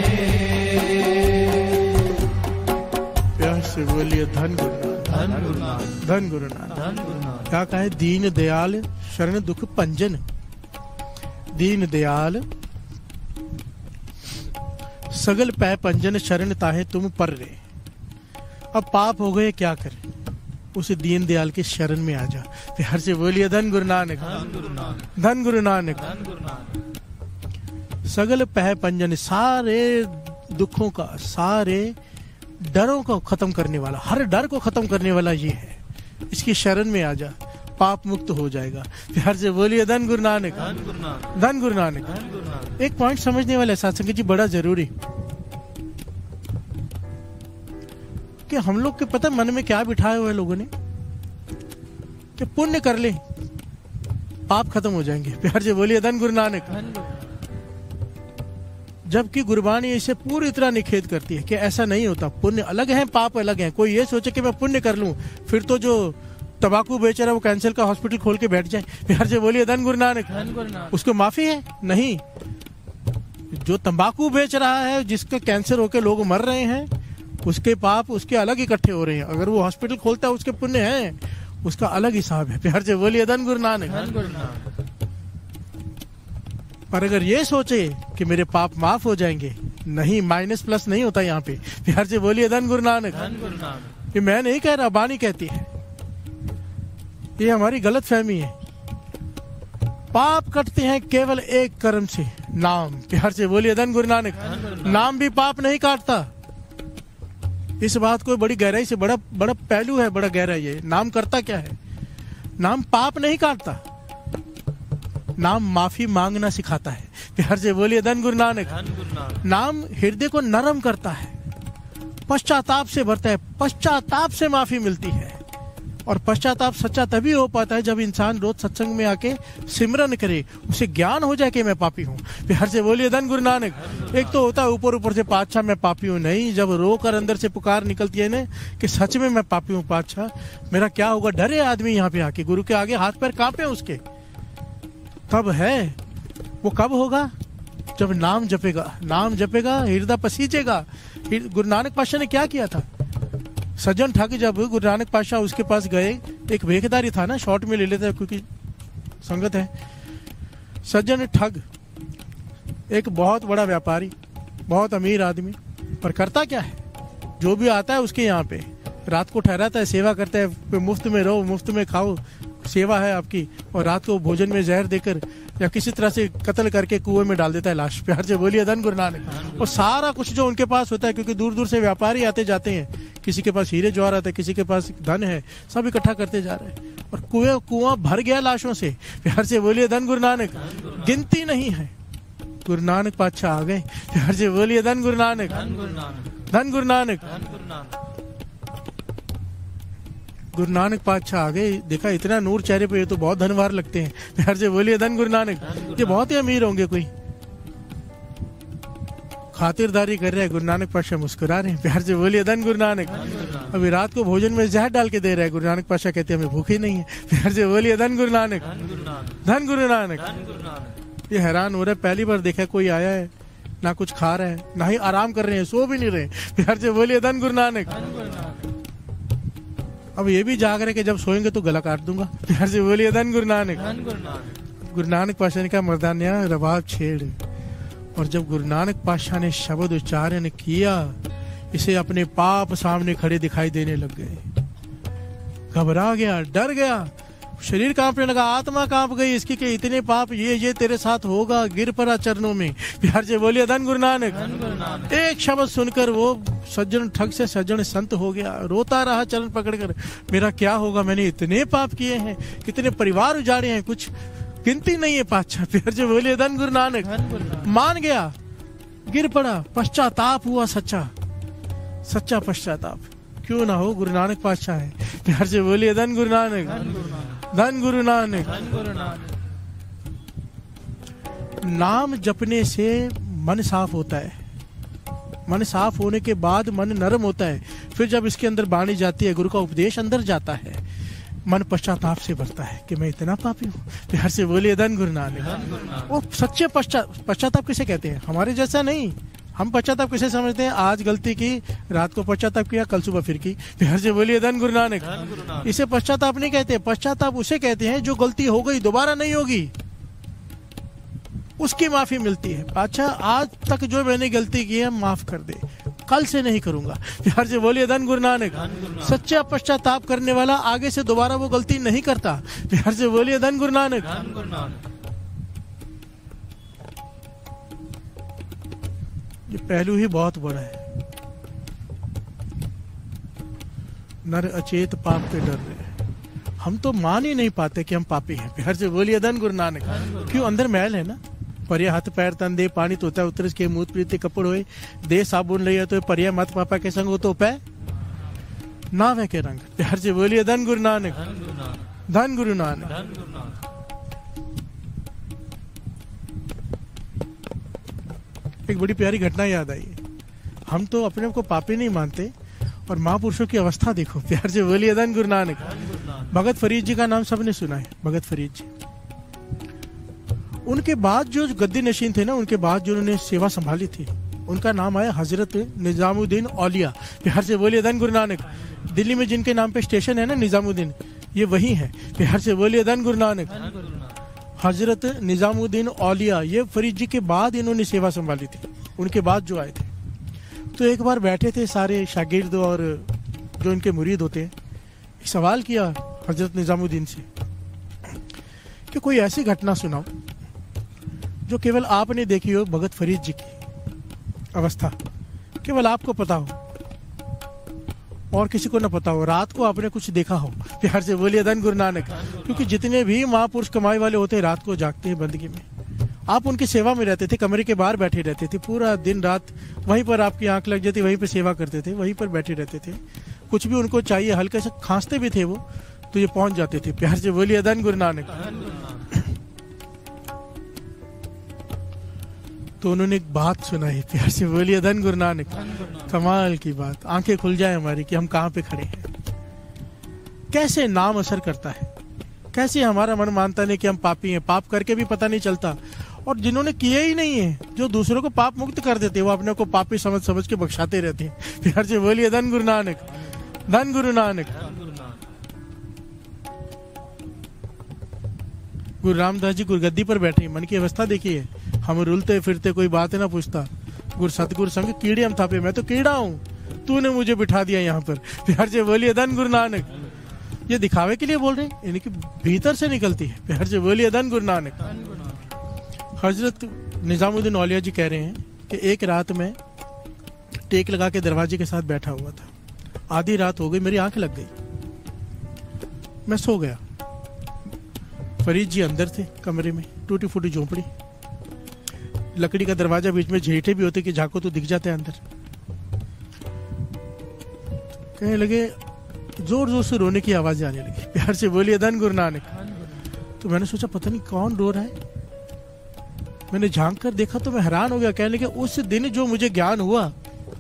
प्यार से बोलिए धन गुरु नानक, धन गुरु नानक। धन गुरु नानक। धन गुरु नानक। क्या कहा है? दीन दयाल शरण दुख पंजन, दीन दयाल सगल पै पंजन, शरण ताहे तुम पर रे। अब पाप हो गए, क्या करें? उस दीन दयाल के शरण में आ जा। प्यार से बोलिए धन गुरु नानक, धन गुरु नानक। धन गुरु नानक। धन गुरु नानक। सगल पह पंजन, सारे दुखों का, सारे डरों को खत्म करने वाला, हर डर को खत्म करने वाला ये है। इसकी शरण में आ जा। पाप मुक्त हो जाएगा। प्यार से बोलिए धन गुरु नानक, धन गुरु नानक, धन गुरु नानक। धन गुरु नानक। एक पॉइंट समझने वाला है सत्संग जी बड़ा जरूरी, कि हम लोग के पता मन में क्या बिठाया हुआ है लोगों ने, कि पुण्य कर ले पाप खत्म हो जाएंगे। प्यार से बोलिए धन गुरु नानक। धन गुरु। जबकि गुरबानी इसे पूरी तरह निषेध करती है कि ऐसा नहीं होता, पुण्य अलग है पाप अलग है। कोई ये सोचे कि मैं पुण्य कर लूं फिर तो जो तंबाकू बेच रहा है वो कैंसर का हॉस्पिटल खोल के बैठ जाए। प्यार से बोलिए धन गुरु नानक, धन गुरु नानक। उसको माफी है? नहीं। जो तंबाकू बेच रहा है, जिसका कैंसर होकर लोग मर रहे हैं, उसके पाप उसके अलग इकट्ठे हो रहे हैं। अगर वो हॉस्पिटल खोलता है उसके पुण्य है, उसका अलग हिसाब है। प्यार से बोलिए धन गुरु नानक, धन गुरु नानक। पर अगर ये सोचे कि मेरे पाप माफ हो जाएंगे, नहीं, माइनस प्लस नहीं होता यहाँ पे। प्यार से बोलिए धन गुरु नानक। धन गुरु नानक। ये मैं नहीं कह रहा, बानी कहती है, ये हमारी गलत फहमी है। पाप कटते हैं केवल एक कर्म से, नाम। प्यार से बोलिए धन गुरु नानक। धन गुरु नानक। नाम भी पाप नहीं काटता। इस बात को बड़ी गहराई से, बड़ा बड़ा पहलू है, बड़ा गहरा ये। नाम करता क्या है? नाम पाप नहीं काटता, नाम माफी मांगना सिखाता है। प्यार से बोलिए धन गुरु नानक। धन गुरु नानक। नाम हृदय को नरम करता है, पश्चाताप से भरता है, पश्चाताप से माफी मिलती है। और पश्चाताप सच्चा तभी हो पाता है जब इंसान रोज सत्संग में आके सिमरन करे, उसे ज्ञान हो जाए कि मैं पापी हूँ। प्यार से बोलिए धन गुरु नानक। एक तो होता है ऊपर ऊपर से पातशाह मैं पापी हूँ, नहीं, जब रो कर अंदर से पुकार निकलती है ना कि सच में मैं पापी हूँ पातशाह, मेरा क्या होगा। डरे आदमी यहाँ पे आके, गुरु के आगे हाथ पैर कांपे उसके। कब है वो? कब होगा? जब नाम जपेगा, नाम जपेगा, हृदय पसीजेगा। गुरु नानक पातशाह ने क्या किया था? सज्जन ठग, जब गुरु नानक पातशाह उसके पास गए, एक भेखदारी था ना, शॉर्ट में ले लेते हैं क्योंकि संगत है। सज्जन ठग एक बहुत बड़ा व्यापारी, बहुत अमीर आदमी, पर करता क्या है? जो भी आता है उसके यहाँ पे रात को ठहराता है, सेवा करता है, मुफ्त में रहो, मुफ्त में खाओ, सेवा है आपकी। और रात को भोजन में जहर देकर या किसी तरह से कत्ल करके कुएं में डाल देता है लाश। प्यार से बोलिए धन गुरु नानक। और सारा कुछ जो उनके पास होता है, क्योंकि दूर दूर से व्यापारी आते जाते हैं, किसी के पास हीरे जवाहरात है, किसी के पास धन है, सब इकट्ठा करते जा रहे हैं। और कुएं कुआं भर गया लाशों से। प्यार से बोलिए धन गुरु नानक। गिनती नहीं है। गुरु नानक पातशाह आ गए। प्यार से बोलिए धन गुरु नानक। धन गुरु नानक। धन गुरु नानक। धन गुरु नानक। गुरु नानक पातशाह आ गए, देखा इतना नूर चेहरे पे, ये तो बहुत धनवार लगते हैं। प्यार से बोलिए धन गुरु नानक। ये बहुत ही अमीर होंगे, कोई खातिरदारी कर रहे हैं। गुरु नानक पातशाह मुस्कुरा रहे हैं। प्यार से बोलिए धन गुरु नानक। अभी रात को भोजन में जहर डाल के दे रहा है। गुरु नानक पातशाह कहते हैं हमें भूख ही नहीं है। प्यार से बोलिए धन गुरु नानक। धन गुरु नानक। धन गुरु नानक। धन गुरु नानक। ये हैरान हो रहा है, पहली बार देखा कोई आया है, ना कुछ खा रहा है, ना ही आराम कर रहे हैं, सो भी नहीं रहे। प्यार से बोलिए धन गुरु नानक। धन गुरु नानक। अब ये भी जाग रहे कि जब सोएंगे तो गला काट दूंगा। प्यार से बोलिए धन गुरु नानक। धन गुरु नानक। गुरु नानक पातशाह ने कहा मर्दानिया रबाब छेड़। और जब गुरु नानक पातशाह ने शब्द उच्चारण किया, इसे अपने पाप सामने खड़े दिखाई देने लग गए। घबरा गया, डर गया, शरीर कांपने लगा, आत्मा कांप गई इसकी कि इतने पाप ये ये तेरे साथ होगा। गिर पड़ा चरणों में। प्यार से बोलिए धन गुरु नानक। धन गुरु नानक। एक शब्द सुनकर वो सज्जन ठग से सज्जन संत हो गया। रोता रहा चरण पकड़कर, मेरा क्या होगा, मैंने इतने पाप किए हैं, कितने परिवार उजाड़े हैं, कुछ गिनती नहीं है पातशाह। प्यार से बोलिए धन गुरु नानक। धन गुरु नानक। मान गया, गिर पड़ा, पश्चाताप हुआ, सच्चा सच्चा पश्चाताप। क्यों ना हो, गुरु नानक पातशाह है। प्यार से बोलिए धन गुरु नानक। धन गुरु नानक। धन गुरु नानक। धन गुरु नानक। नाम जपने से मन साफ होता है। मन साफ होने के बाद मन नरम होता है। फिर जब इसके अंदर बाणी जाती है, गुरु का उपदेश अंदर जाता है, मन पश्चाताप से भरता है कि मैं इतना पापी हूँ। प्यार से बोलिए धन गुरु नानक। धन गुरु नानक। वो सच्चे पश्चाताप पश्चाताप किसे कहते हैं? हमारे जैसा नहीं। हम पश्चाताप किसे समझते हैं? आज गलती की, रात को पश्चाताप किया, कल सुबह फिर की। प्यार से बोलिए धन गुरु नानक। धन गुरु नानक। इसे पश्चाताप नहीं कहते। पश्चाताप उसे कहते हैं जो गलती हो गई दोबारा नहीं होगी, उसकी माफी मिलती है। अच्छा, आज तक जो मैंने गलती की है माफ कर दे, कल से नहीं करूंगा। प्यार से बोलिए धन गुरु नानक। धन गुरु नानक। सच्चा पश्चाताप करने वाला आगे से दोबारा वो गलती नहीं करता। प्यार से बोलिए धन गुरु नानक। धन गुरु नानक। ये पहलू ही बहुत बड़ा है। नर अचेत पाप पे डर रहे हैं। हम तो मान ही नहीं पाते कि हम पापी हैं। प्यार से बोलिए धन गुरु नानक। क्यों? अंदर मैल है ना। परिया हाथ पैर तन दे पानी तोता उतरस के मूत प्रीति कपड़ होए दे साबुन लिया तो परिया मत पापा के संग हो तो पै ना वे के रंग। प्यार से बोलिए धन गुरु नानक। धन गुरु नानक। एक बड़ी प्यारी घटना याद आई। हम तो अपने को पापी नहीं मानते और महापुरुषों की अवस्था देखो। प्यार से बोलिए धन गुरु नानक। भगत फरीद जी का नाम सबने सुना है। भगत फरीद जी, उनके बाद जो गद्दी नशीन थे ना, उनके बाद जो उन्होंने सेवा संभाली थी, उनका नाम आया हजरत निजामुद्दीन औलिया। प्यार से बोलिए धन गुरु नानक। दिल्ली में जिनके नाम पे स्टेशन है ना निजामुद्दीन, ये वही है। प्यार से बोलिए धन गुरु नानक। हजरत निजामुद्दीन औलिया, ये फरीद जी के बाद इन्होंने सेवा संभाली थी, उनके बाद जो आए थे। तो एक बार बैठे थे सारे शागिर्द और जो इनके मुरीद होते हैं, सवाल किया हजरत निजामुद्दीन से कि कोई ऐसी घटना सुनाओ जो केवल आपने देखी हो, भगत फरीद जी की अवस्था केवल आपको पता हो और किसी को न पता हो, रात को आपने कुछ देखा हो। प्यार से बोलिए धन गुरु नानक। क्योंकि जितने भी महापुरुष कमाई वाले होते हैं रात को जागते हैं बंदगी में। आप उनकी सेवा में रहते थे, कमरे के बाहर बैठे रहते थे, पूरा दिन रात वहीं पर आपकी आंख लग जाती, वहीं पर सेवा करते थे, वहीं पर बैठे रहते थे। कुछ भी उनको चाहिए, हल्के से खांसते भी थे वो तो ये पहुंच जाते थे। प्यार से बोलिए धन गुरु नानक। तो उन्होंने एक बात सुनाई। प्यार से बोलिए धन गुरु नानक। कमाल की बात, आंखें खुल जाए हमारी कि हम कहाँ पे खड़े हैं। कैसे नाम असर करता है, कैसे हमारा मन मानता नहीं कि हम पापी हैं, पाप करके भी पता नहीं चलता। और जिन्होंने किए ही नहीं है, जो दूसरों को पाप मुक्त कर देते, वो अपने को पापी समझ समझ के बख्शाते रहते हैं। प्यार से बोलिए धन गुरु नानक। धन गुरु नानक। गुरु रामदास जी गुरगद्दी पर बैठे, मन की अवस्था देखिए। हम रुलते फिरते, कोई बात ना पूछता। गुरु सतगुरु संग कीड़े हम थापे, मैं तो कीड़ा हूँ, तूने मुझे बिठा दिया यहाँ पर। प्यार से बोलिए धन गुरु नानक। ये दिखावे के लिए बोल रहे हैं, इनकी भीतर से निकलती है। प्यार से बोलिए धन गुरु नानक। हजरत निजामुद्दीन औलिया जी कह रहे हैं कि एक रात में टेक लगा के दरवाजे के साथ बैठा हुआ था। आधी रात हो गई, मेरी आंख लग गई, मैं सो गया। फरीद जी अंदर थे कमरे में, टूटी फूटी झोंपड़ी, लकड़ी का दरवाजा, बीच में झेठे भी होते कि झाको तो दिख जाते हैं अंदर। कहने लगे, जोर जोर से रोने की आवाजें आने लगी। प्यार से बोलिए धन गुरु नानक। तो मैंने सोचा पता नहीं कौन रो रहा है। मैंने झांक कर देखा तो मैं हैरान हो गया। कहने लगे, उस दिन जो मुझे ज्ञान हुआ,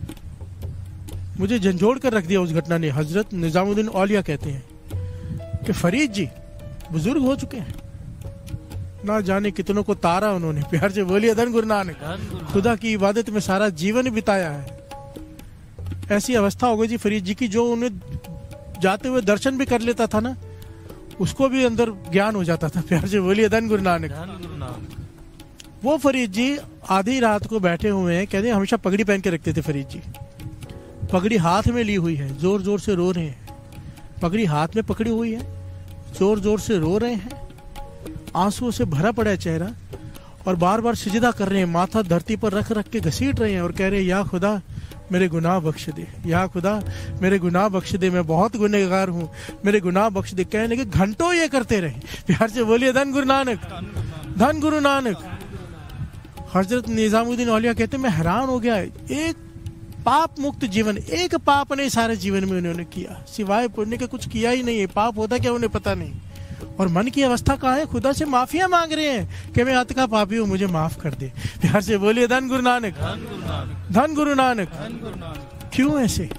मुझे झंझोड़ कर रख दिया उस घटना ने। हजरत निजामुद्दीन औलिया कहते हैं कि फरीद जी बुजुर्ग हो चुके हैं, ना जाने कितनों को तारा उन्होंने। प्यार से बोलिए धन गुरु नानक। खुदा की इबादत में सारा जीवन बिताया है। ऐसी अवस्था हो गई जी फरीद जी की, जो उन्हें जाते हुए दर्शन भी कर लेता था ना, उसको भी अंदर ज्ञान हो जाता था। प्यार से बोलिए धन गुरु नानक। वो फरीद जी आधी रात को बैठे हुए हैं, कहते हैं हमेशा पगड़ी पहन के रखते थे फरीद जी। पगड़ी हाथ में ली हुई है, जोर जोर से रो रहे हैं। पगड़ी हाथ में पकड़ी हुई है, जोर जोर से रो रहे हैं, आंसुओं से भरा पड़ा है चेहरा, और बार बार सिजदा कर रहे हैं, माथा धरती पर रख रख के घसीट रहे हैं और कह रहे हैं, या खुदा मेरे गुनाह बख्श दे, या खुदा मेरे गुनाह बख्श दे, मैं बहुत गुनहगार हूँ, मेरे गुनाह बख्श दे। कहने लगे, घंटों ये करते रहे। प्यार से बोलिए धन गुरु नानक। धन गुरु नानक। हजरत निजामुद्दीन औलिया कहते, मैं हैरान हो गया, एक पाप मुक्त जीवन, एक पाप नहीं सारे जीवन में उन्होंने किया, सिवाय पुण्य के कुछ किया ही नहीं है। पाप होता क्या उन्हें पता नहीं। और मन की अवस्था कहाँ है, खुदा से माफिया मांग रहे हैं कि मैं अत का पापी हूँ, मुझे माफ कर दे। प्यार से बोलिए धन गुरु नानक। धन गुरु नानक। क्यों ऐसे?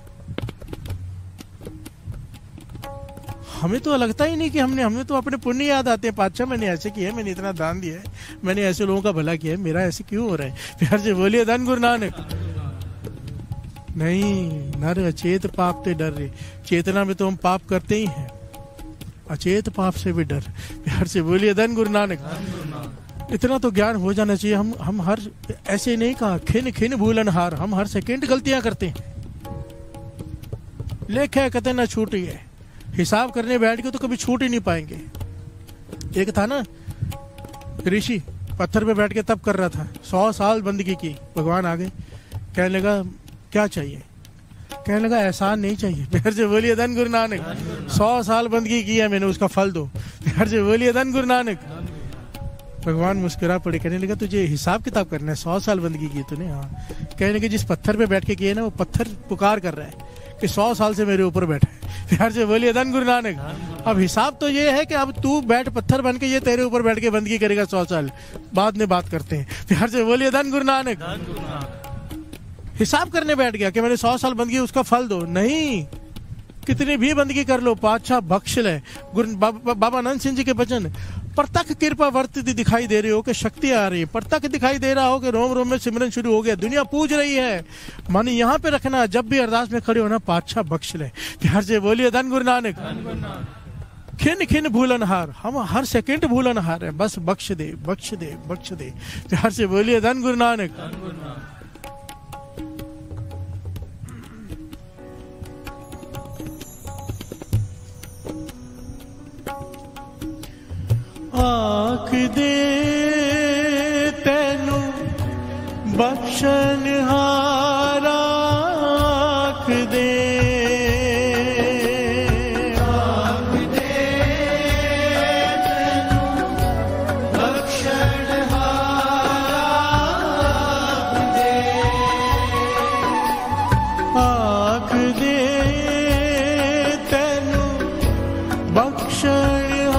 हमें तो लगता ही नहीं कि हमने हमें तो अपने पुण्य याद आते हैं। पाँच छह मैंने ऐसे किया है, मैंने इतना दान दिया है, मैंने ऐसे लोगों का भला किया है, मेरा ऐसे क्यों हो रहा है? प्यार से बोलिए धन गुरु नानक। नहीं, नर अचेत पाप ते डर रहे। चेतना में तो हम पाप करते ही हैं, अचेत पाप से भी डर। प्यार से बोलिए धन गुरु नानक। इतना तो ज्ञान हो जाना चाहिए। हम हम हर ऐसे नहीं कहा खिन खिन भूलनहार, हम हर सेकंड गलतियां करते हैं। लेखे कहते ना छूटी है, हिसाब करने बैठ के तो कभी छूट ही नहीं पाएंगे। एक था ना ऋषि, पत्थर पे बैठ के तप कर रहा था, सौ साल बंदगी की। भगवान आ गए, कहने लगा क्या चाहिए? कहने लगा एहसान नहीं चाहिए। प्यार से बोलिए धन गुरु नानक। सौ साल बंदगी की है मैंने, उसका फल दो। प्यार से बोलिए धन गुरु नानक। भगवान मुस्कुरा पड़े, कहने लगा तुझे हिसाब किताब करना है, सौ साल बंदगी की तूने। हाँ। कहने लगे जिस पत्थर पे बैठ के किए ना, वो पत्थर पुकार कर रहा है कि सौ साल से मेरे ऊपर बैठा है। प्यार से बोलिए धन गुरु नानक। अब हिसाब तो ये है कि अब तू बैठ पत्थर बन के, ये तेरे ऊपर बैठ के बंदगी करेगा सौ साल, बाद में बात करते हैं। प्यार से बोलिए धन गुरु नानक। हिसाब करने बैठ गया कि मैंने सौ साल बंदगी, उसका फल दो। नहीं, कितनी भी बंदगी कर लो, पातशाह बख्श ले। गुरु बाबा, बाबा आनंद सिंह जी के वचन, प्रत्यक्ष कृपा वर्तती दिखाई दे रही हो कि शक्ति आ रही है, प्रत्यक्ष दिखाई दे रहा हो कि रोम रोम में सिमरन शुरू हो गया, दुनिया पूज रही है। मानी यहाँ पे रखना, जब भी अरदास में खड़े होना, पातशाह बख्श ले। प्यार से बोलिए धन गुरु नानक। खिन खिन भूलन हार, हम हर सेकंड भूलन हार है, बस बख्श दे बख्श दे बख्श दे। प्यार से बोलिए धन गुरु नानक। आख दे तैनू बख्शन हारा, आख दे आख दे तैनू बख्शन हारा, आख दे तैनू बख्शन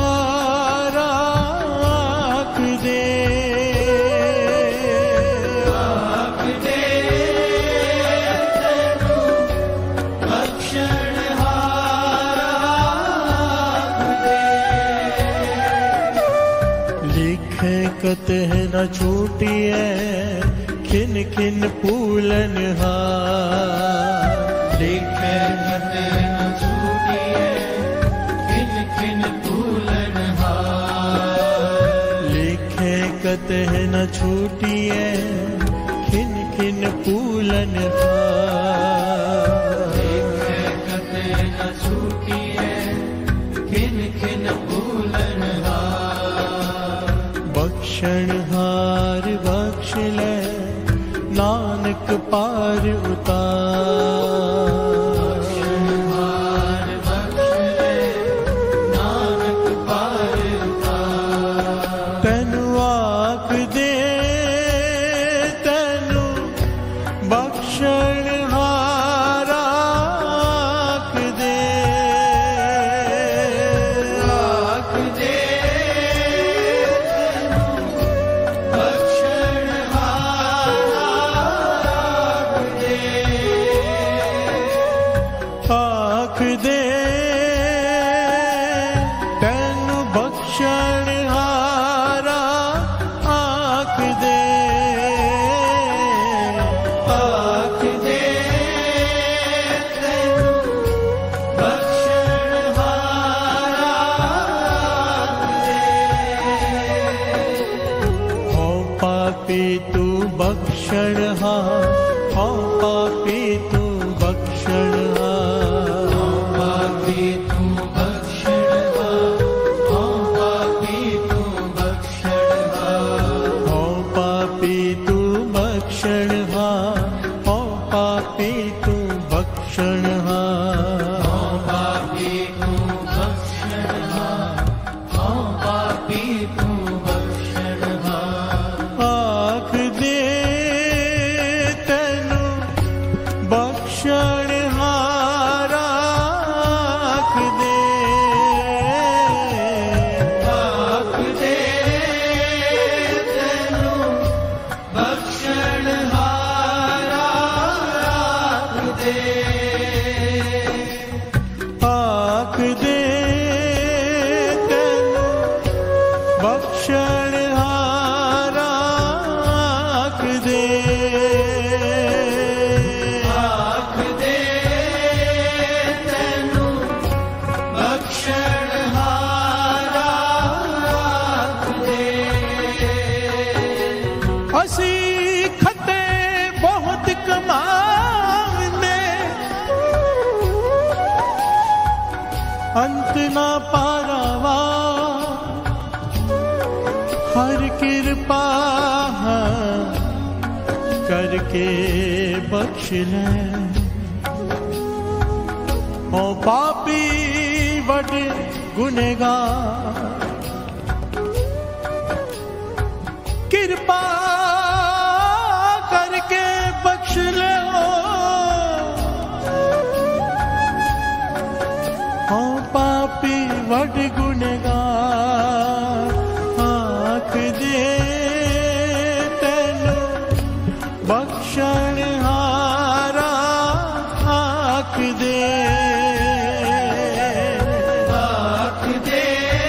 कतह न छूटी है, खिन खिन पूलन हार। लिखे कतह न छूटी है, खिन खिन पूलन हार। लिखे कतह न छूटी है, खिन खिन पूलन हार। लिखे कतह न छूटी है, खिन खिन पूलन हार। बख्शण हार बख्श ले, नानक पार उतार। बख्शण हार बख्श ले, नानक पार उतार। तैनू आख दे तैनू बख्शण हारा, आख दे आख दे आख दे तैनू बख्शण हारा, आख दे आख दे तैनू बख्शण हारा, आख दे। हो पापी तू बख्शण हार, हो पापी तू बख्शण हार। हो पापी तू बख्शण हार, हो पापी तू बख्शण हार। हो पापी तू बख्शण हार, हो पापी तू बख्शण हार। हो पापी तू बख्शण हार, हो पापी तू बख्शण हार। आख दे तैनू बख्शण हारा, आख दे आख दे तैनू बख्शण हारा, आख दे आख दे तैनू बख्शण हारा, आख दे आख दे तैनू बख्शण हारा, आख दे। असी खते बहुत कमाने, अंत ना पारावा, हर कृपा करके बख्श ले। ओ पापी वड गुनेगार कृपा करके बख्श ले ओ पापी वड गुनेगार आख दे तेनू बख्शण हारा आख दे आख दे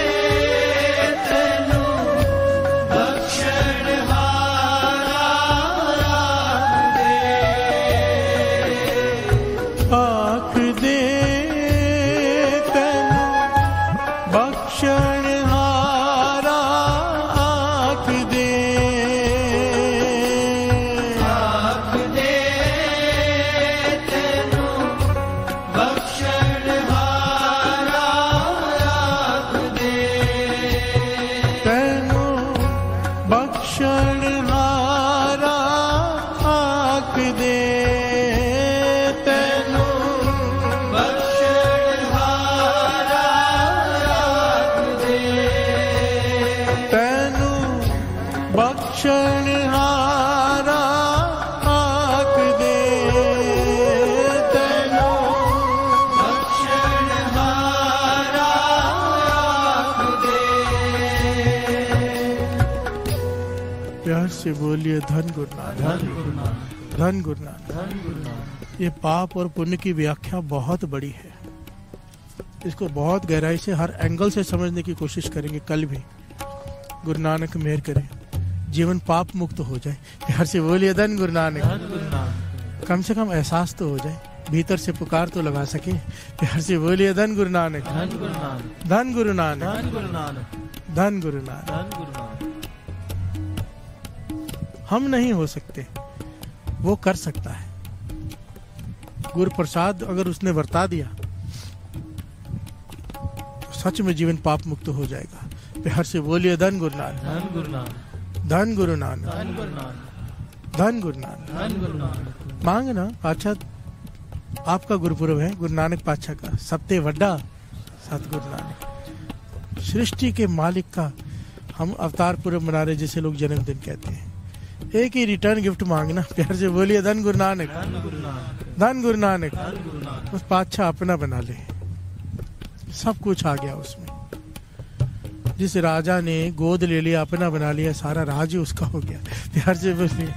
तेनू बख्शण हारा आख दे बख्शण हारा आख दे आख दे तेनू बख्शण हारा आख दे तेनू बख्शण हारा आख दे तेनू बख्शण हारा तेनू बख्शण हारा आख दे तेनू बख्शण हारा आख दे। प्यार से बोलिए धन गुरु नानक, धन गुरु नानक, धन गुरु नानक। धन गुरु नानक। ये पाप और पुण्य की व्याख्या बहुत बड़ी है, इसको बहुत गहराई से हर एंगल से समझने की कोशिश करेंगे कल भी। गुरु नानक मेहर करे जीवन पाप मुक्त हो जाए। प्यार से बोलिए धन गुरु नानक, धन गुरु नानक। कम से कम एहसास तो हो जाए, भीतर से पुकार तो लगा सके। प्यार से बोलिए धन गुरु नानक, धन गुरु नानक, धन गुरु नानक, धन गुरु नानक, धन गुरु नानक। धन गुरु नानक। हम नहीं हो सकते, वो कर सकता है। गुरु प्रसाद अगर उसने वर्ता दिया तो सच में जीवन पाप मुक्त हो जाएगा। प्यार से बोलिए धन गुरु नानक, धन गुरु नानक, धन गुरु नानक, धन गुरु नानक, धन गुरु नानक। धन गुरु नानक। मांगना पातशाह आपका गुरुपुरब है, गुरु नानक पातशाह का सबते वड्डा सतगुरु नानक सृष्टि के मालिक का हम अवतार पुरब मना रहे, जिसे लोग जन्मदिन कहते हैं। एक ही रिटर्न गिफ्ट मांगना। प्यार से बोलिए धन गुरु नानक, धन गुरु नानक, धन गुरु नानक। धन गुरु नानक। उस पातशाह अपना बना ले, सब कुछ आ गया उसमें। जिस राजा ने गोद ले लिया, अपना बना लिया, सारा राज ही उसका हो गया। प्यार से बोलिए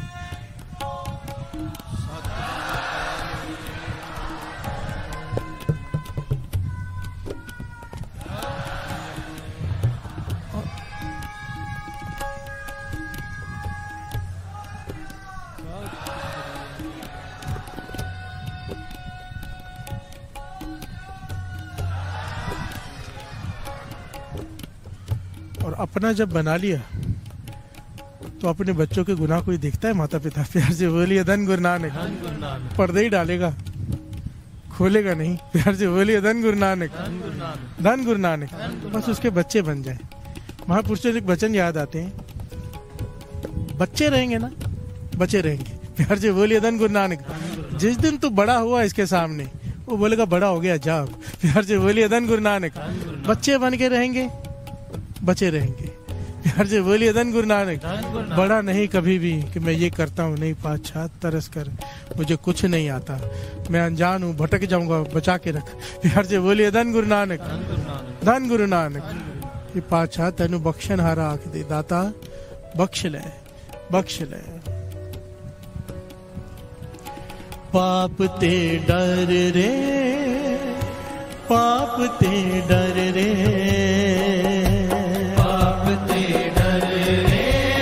और अपना जब बना लिया तो अपने बच्चों के गुनाह कोई देखता है माता पिता? प्यार से बोलिए धन गुरु नानक। धन गुरु नानक, पर्दे ही डालेगा, खोलेगा नहीं। प्यार से बोलिए धन गुरु नानक, धन गुरु नानक, धन गुरु नानक। बस उसके बच्चे बन जाए। महापुरुषों के वचन याद आते हैं, बच्चे रहेंगे ना, बच्चे रहेंगे। प्यार से बोलिए धन गुरु नानक। जिस दिन तू बड़ा हुआ इसके सामने, वो बोलेगा बड़ा हो गया जा। प्यार से बोलिए धन गुरु नानक। बच्चे बन के रहेंगे, बचे रहेंगे। प्यार से बोलिए धन गुरु नानक। बड़ा नहीं कभी भी कि मैं ये करता हूँ, नहीं पातशाह तरस कर, मुझे कुछ नहीं आता, मैं अनजान हूँ, भटक जाऊंगा, बचा के रख। प्यार से बोलिए धन गुरु नानक, धन गुरु नानक। ये पातशाह तेनू बख्शन हारा आख दे, दाता बख्श ले, बख्श ले। पाप ते डर रे, पाप ते डर रे, पाप ते डर रे,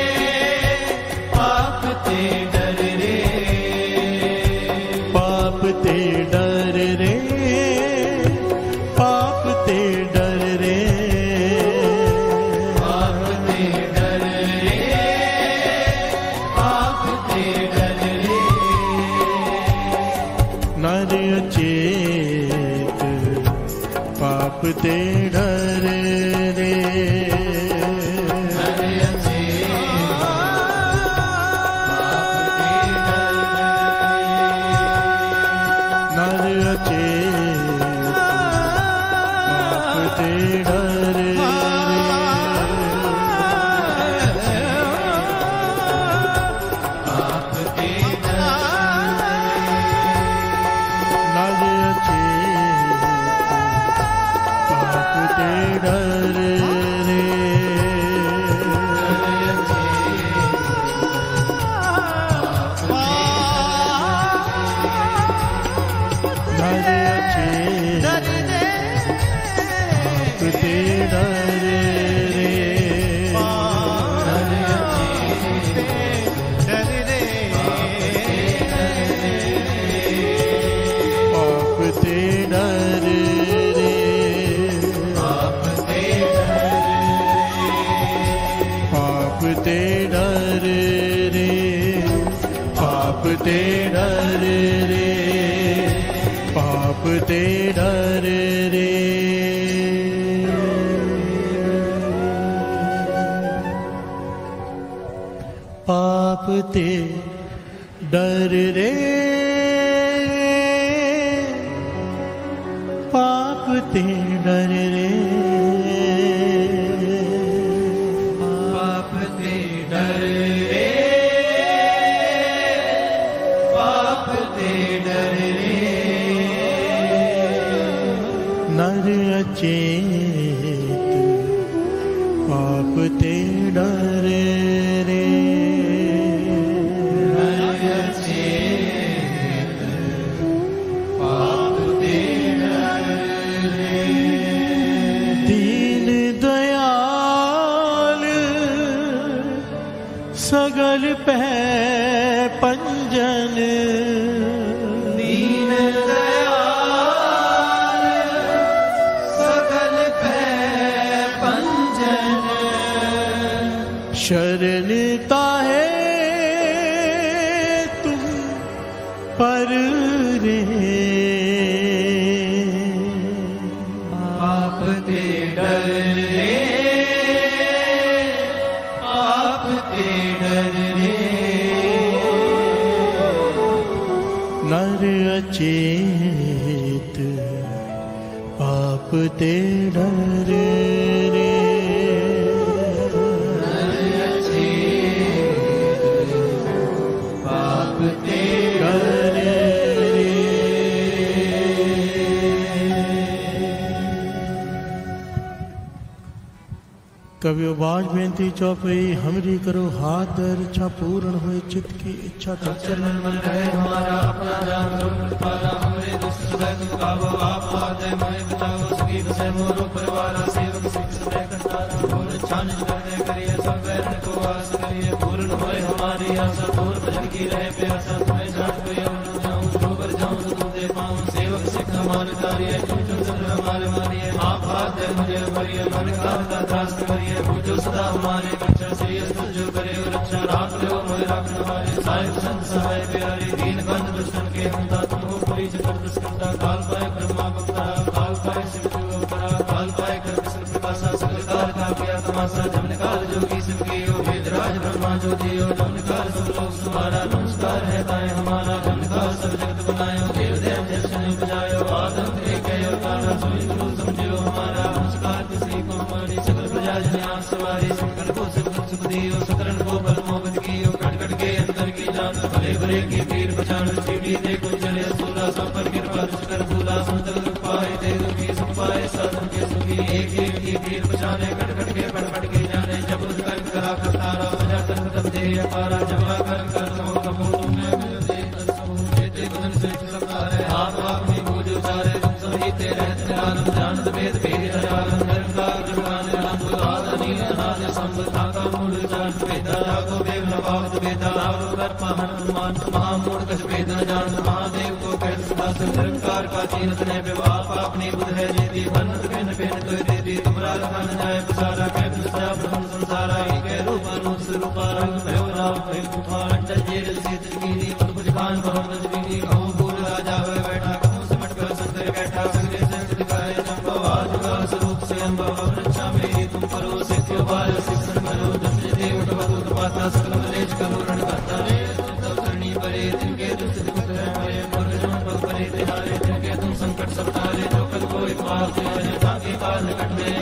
पाप ते डर रे, पाप ते डर रे, पाप ते डर रे, पाप ते डर रे, पाप ते डर रे। नर अचेत पाप ते डर रे, नर अचेत डर रे पाप ते डर नर अचेत पाप ते डर रे ते डर रे पाप ते डर रे पाप ते डर रे पाप ते डर रे पाप ते डर रे नर अचेत पाप ते डर रे नर अचेत पाप ते डर रे दीन दयाल सगल पै पंजन दीन दयाल सकल पै पंजन शरण ताहे तुम पर रे पाप ते डर रे पाप ते डर रे नर अचेत पाप ते डर रे नर अचेत पाप ते डर रे कवि बाज बेनती चौपई हमरी करो हाथ दर इच्छा पूर्ण हुए चित्त की इच्छा तक चरण मन रहे हमारा अपना जान करो कृपाला हमरे दुष्ट सदै तुम काबो आप आदे मैं बचाओ सभी बसे मोरो परिवार सेवक सिख सदै करतारा और छान कर दे करिए सब वैरण को आस करिए पूर्ण होए हमारी आशा दूर भजन की रहे प्यासा तुम्हें जान कोई अमन जाऊं जो पर जाऊं तो तुम दे पाऊं सेवक सिख हमारे कार्य तुम तुम सब हमारे मारिए आप आदे मुझे भरिए मन का दास करिए जो सदा हमारे रक्षा श्री जो करे रक्षा राख लो मोहे राखने वाले साहिब संत सहाय प्यारे दीन बंद दुष्टन के हमदा तुमको कोई जबरदस्त करता काल पाए ब्रह्मा बक्ता काल पाए शिव जो अवतरा काल पाए कर विष्णु प्रकाशा सकल काल का किया तमाशा जब निकाल जोगी शिव की हो वेदराज ब्रह्मा जो दियो जब निकाल सब लोग तुम्हारा नमस्कार है ताए हमारा जब निकाल सब जगत बनायो देव देव दर्शन बजायो आदम एक अवतारा सोई गुरु समझो हमारा नमस्कार किसी को हमारी सकल प्रजा जन सवारी शंकर को सुख सुख दियो सकरण को बल मोहब्बत कियो कट कट के अंदर की जान भले भले की पीर पछाड़ सीढ़ी देखो चले सोलह सौ पर कृपा कर भूला संतल पाए दे दुखी सुख पाए साधन के सुखी एक एक की पीर पछाड़े कट कट के पट पट के जाने जब कर करा करतारा बजा कर तब दे अपारा जबा कर कर समो कमो तुम्हें मिल दे समो देते बदन से सकता है आप आप में बोझ उतारे तुम सभी तेरे आनंद जानत वेद भेद आनंद धर्म का गुणगान राम बुलादा नील नाद संबता का मूल जान वेदा जागो वेद नवाद वेदा राव कर पहन मान महामूढ़ कछ वेद न जान महादेव को कह सदा संरकार का चीनत ने विवाह अपनी बुध है जेती बनत बिन बिन तो देती तुमरा लखन जाए पसारा कह सदा ब्रह्म संसारा के रूप अनूप स्वरूपा रंग भयो राव भयो कुफार जेल सीत कीनी मन कुछ खान भवन रजनी कहूँ भूल राजा हुए बैठा कहूँ सिमट कर संतर बैठा सगरे संत दिखाए संभवाद का स्वरूप से अनुभव रक्षा मेरी तुम करो सिख बाल शिक्षण करो दुष्ट देव उठवत पाता सकल मलेश करो रण करता रे तब करनी परे जिनके दुष्ट दुख हरे पुरजन पग परे तिहारे जिनके तुम संकट सब तारे जो कल कोई पाप ताके काल निकट में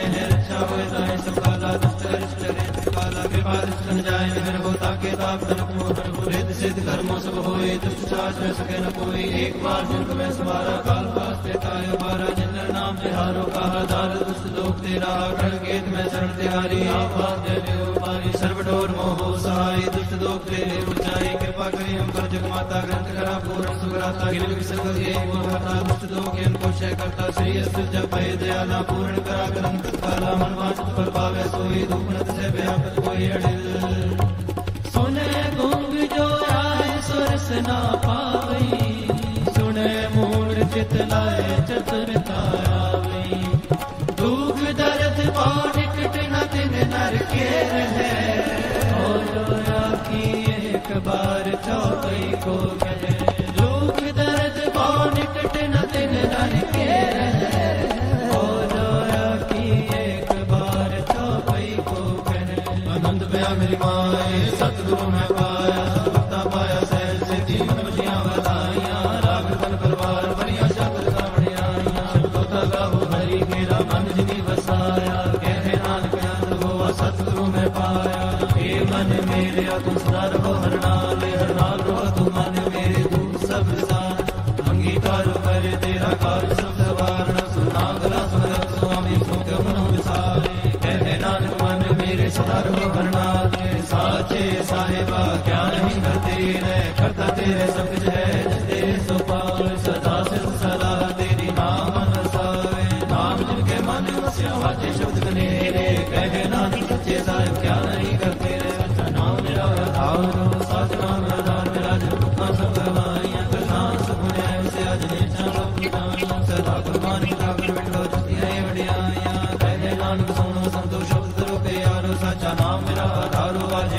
धर्मो सब होए दुष्ट साज रह सके न कोई एक बार जन्म में सवारा काल पास देता है बारा जिंदर नाम तिहारो कहा दार दुष्ट लोक तेरा खड़ गेत में शरण तिहारी आपात दे उपारी सर्वडोर मोहो सहाय दुष्ट लोक तेरे ऊंचाई कृपा करी हम पर जग माता ग्रंथ करा पूर्ण सुग्राता गिर विसर्ग एक होता दुष्ट लोक इनको क्षय करता श्री अस्तु जब भय दयाला पूर्ण करा ग्रंथ काला मन वांछित फल पावे सोई दुखनत से व्यापत कोई अड़िल सुने गुंग जो आए सुरस ना पावई सुने मूढ़ चित लाए चतुरता आवई दुख दर्द पाव निकट न दिन नर के रहे और की एक बार चौकई को कहे दुख दर्द पाव निकट न दिन नर के रहे और की एक बार चौकई को कहे आनंद में मेरी माए सतगुरु में पाया भक्ता पाया सहज से जीवन बचिया बधाइया राग तन परवार बढ़िया शब्द का बढ़िया शब्दों का गाओ हरि मेरा मन जिनी बसाया कहे नानक आनंद हुआ सतगुरु में पाया हे मन मेरे तुम सदा रहो हरनाल हरनाल रहो तुम मन मेरे दूर सब सान अंगीकार कर तेरा कार्य सब सवार सुना गला सुन स्वामी सुख मनो विसारे कहे नानक मन मेरे सदा रहो हरनाल साचे साहेबा क्या नहीं करते रे करता तेरे सब कुछ है तेरे सो पाल सदा से सदा तेरी नाम नसाए नाम जिनके मन वस्या वाचे शब्द कने रे कहे नानक सच्चे साहेब क्या नहीं करते रे सच्चा नाम मेरा आधारो सच नाम आधार मेरा जब दुखा सब गवाइयां करना सब है से आज नेचा सब पुराना सदा कुर्बानी का कर बिठो जुतियां बढ़ियां कहे नानक सुनो संतोष शब्द करो के यारो सच्चा नाम मेरा आधारो आज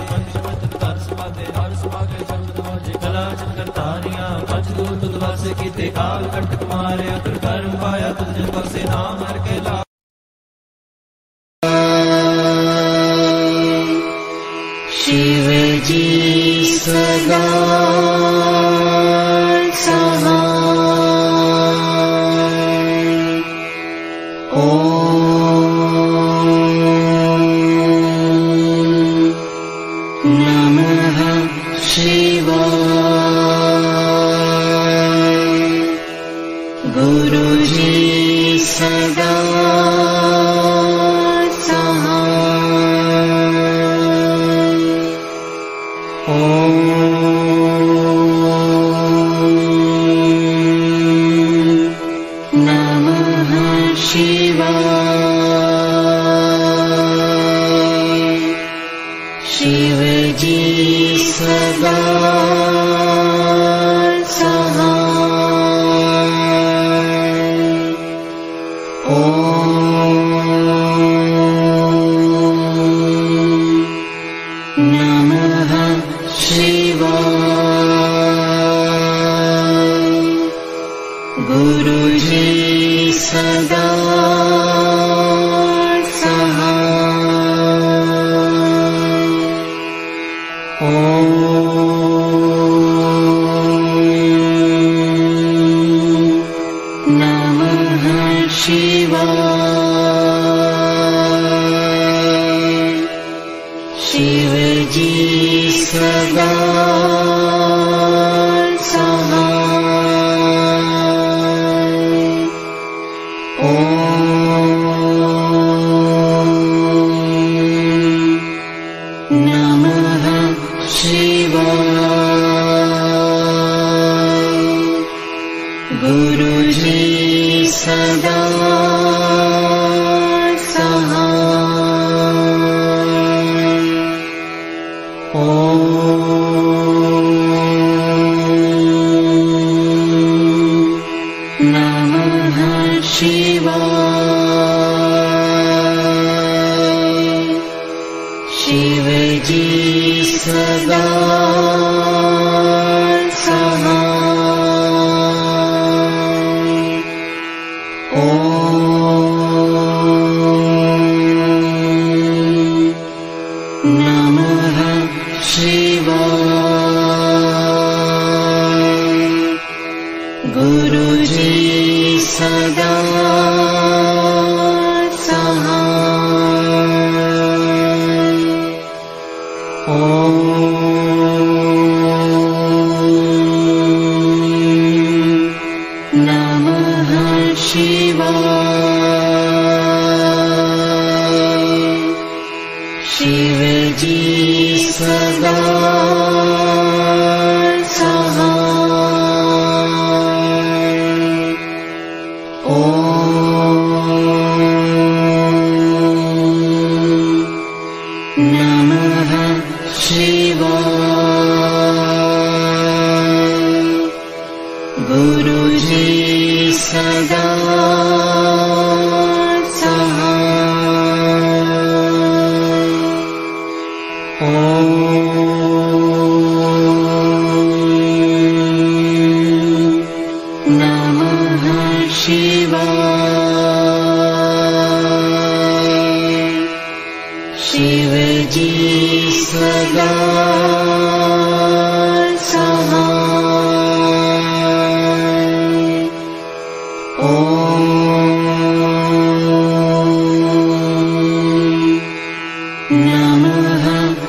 कीते काल कंटक मारे अतुर कर्म पाया तुझ बसे नाम हर के ला शिव जी सदा सहाय ओम नमः शिवाय गुरुजी सदा सहाय ओम नमः शिवाय शिवजी सदा गुरुजी सदा सहाय ओम नमः शिवाय शिवजी सदा गुरुजी सदा सहाय ओम नमः शिवाय शिवजी सदा गुरुजी सदा सहाय ओम शिव जी सदा सहाय। ॐ नमः शिवाय। गुरुजी सदा सहाय। ॐ नमः शिवाय। शिवजी सदा सहाय। ॐ नमः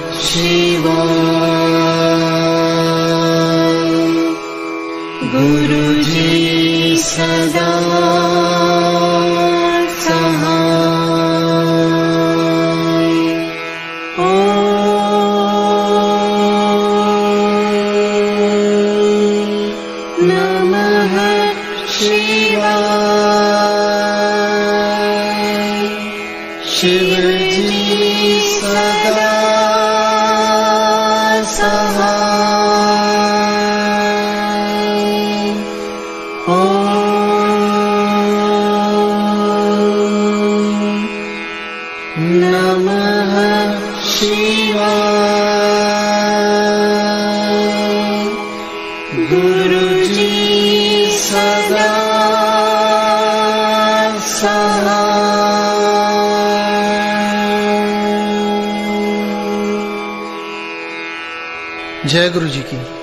शिवाय। गुरुजी सदा सहाय। ॐ नमः शिवाय। शिवजी सदा सहाय। ॐ नमः शिवाय। गुरुजी सदा सहाय। जय गुरु जी की।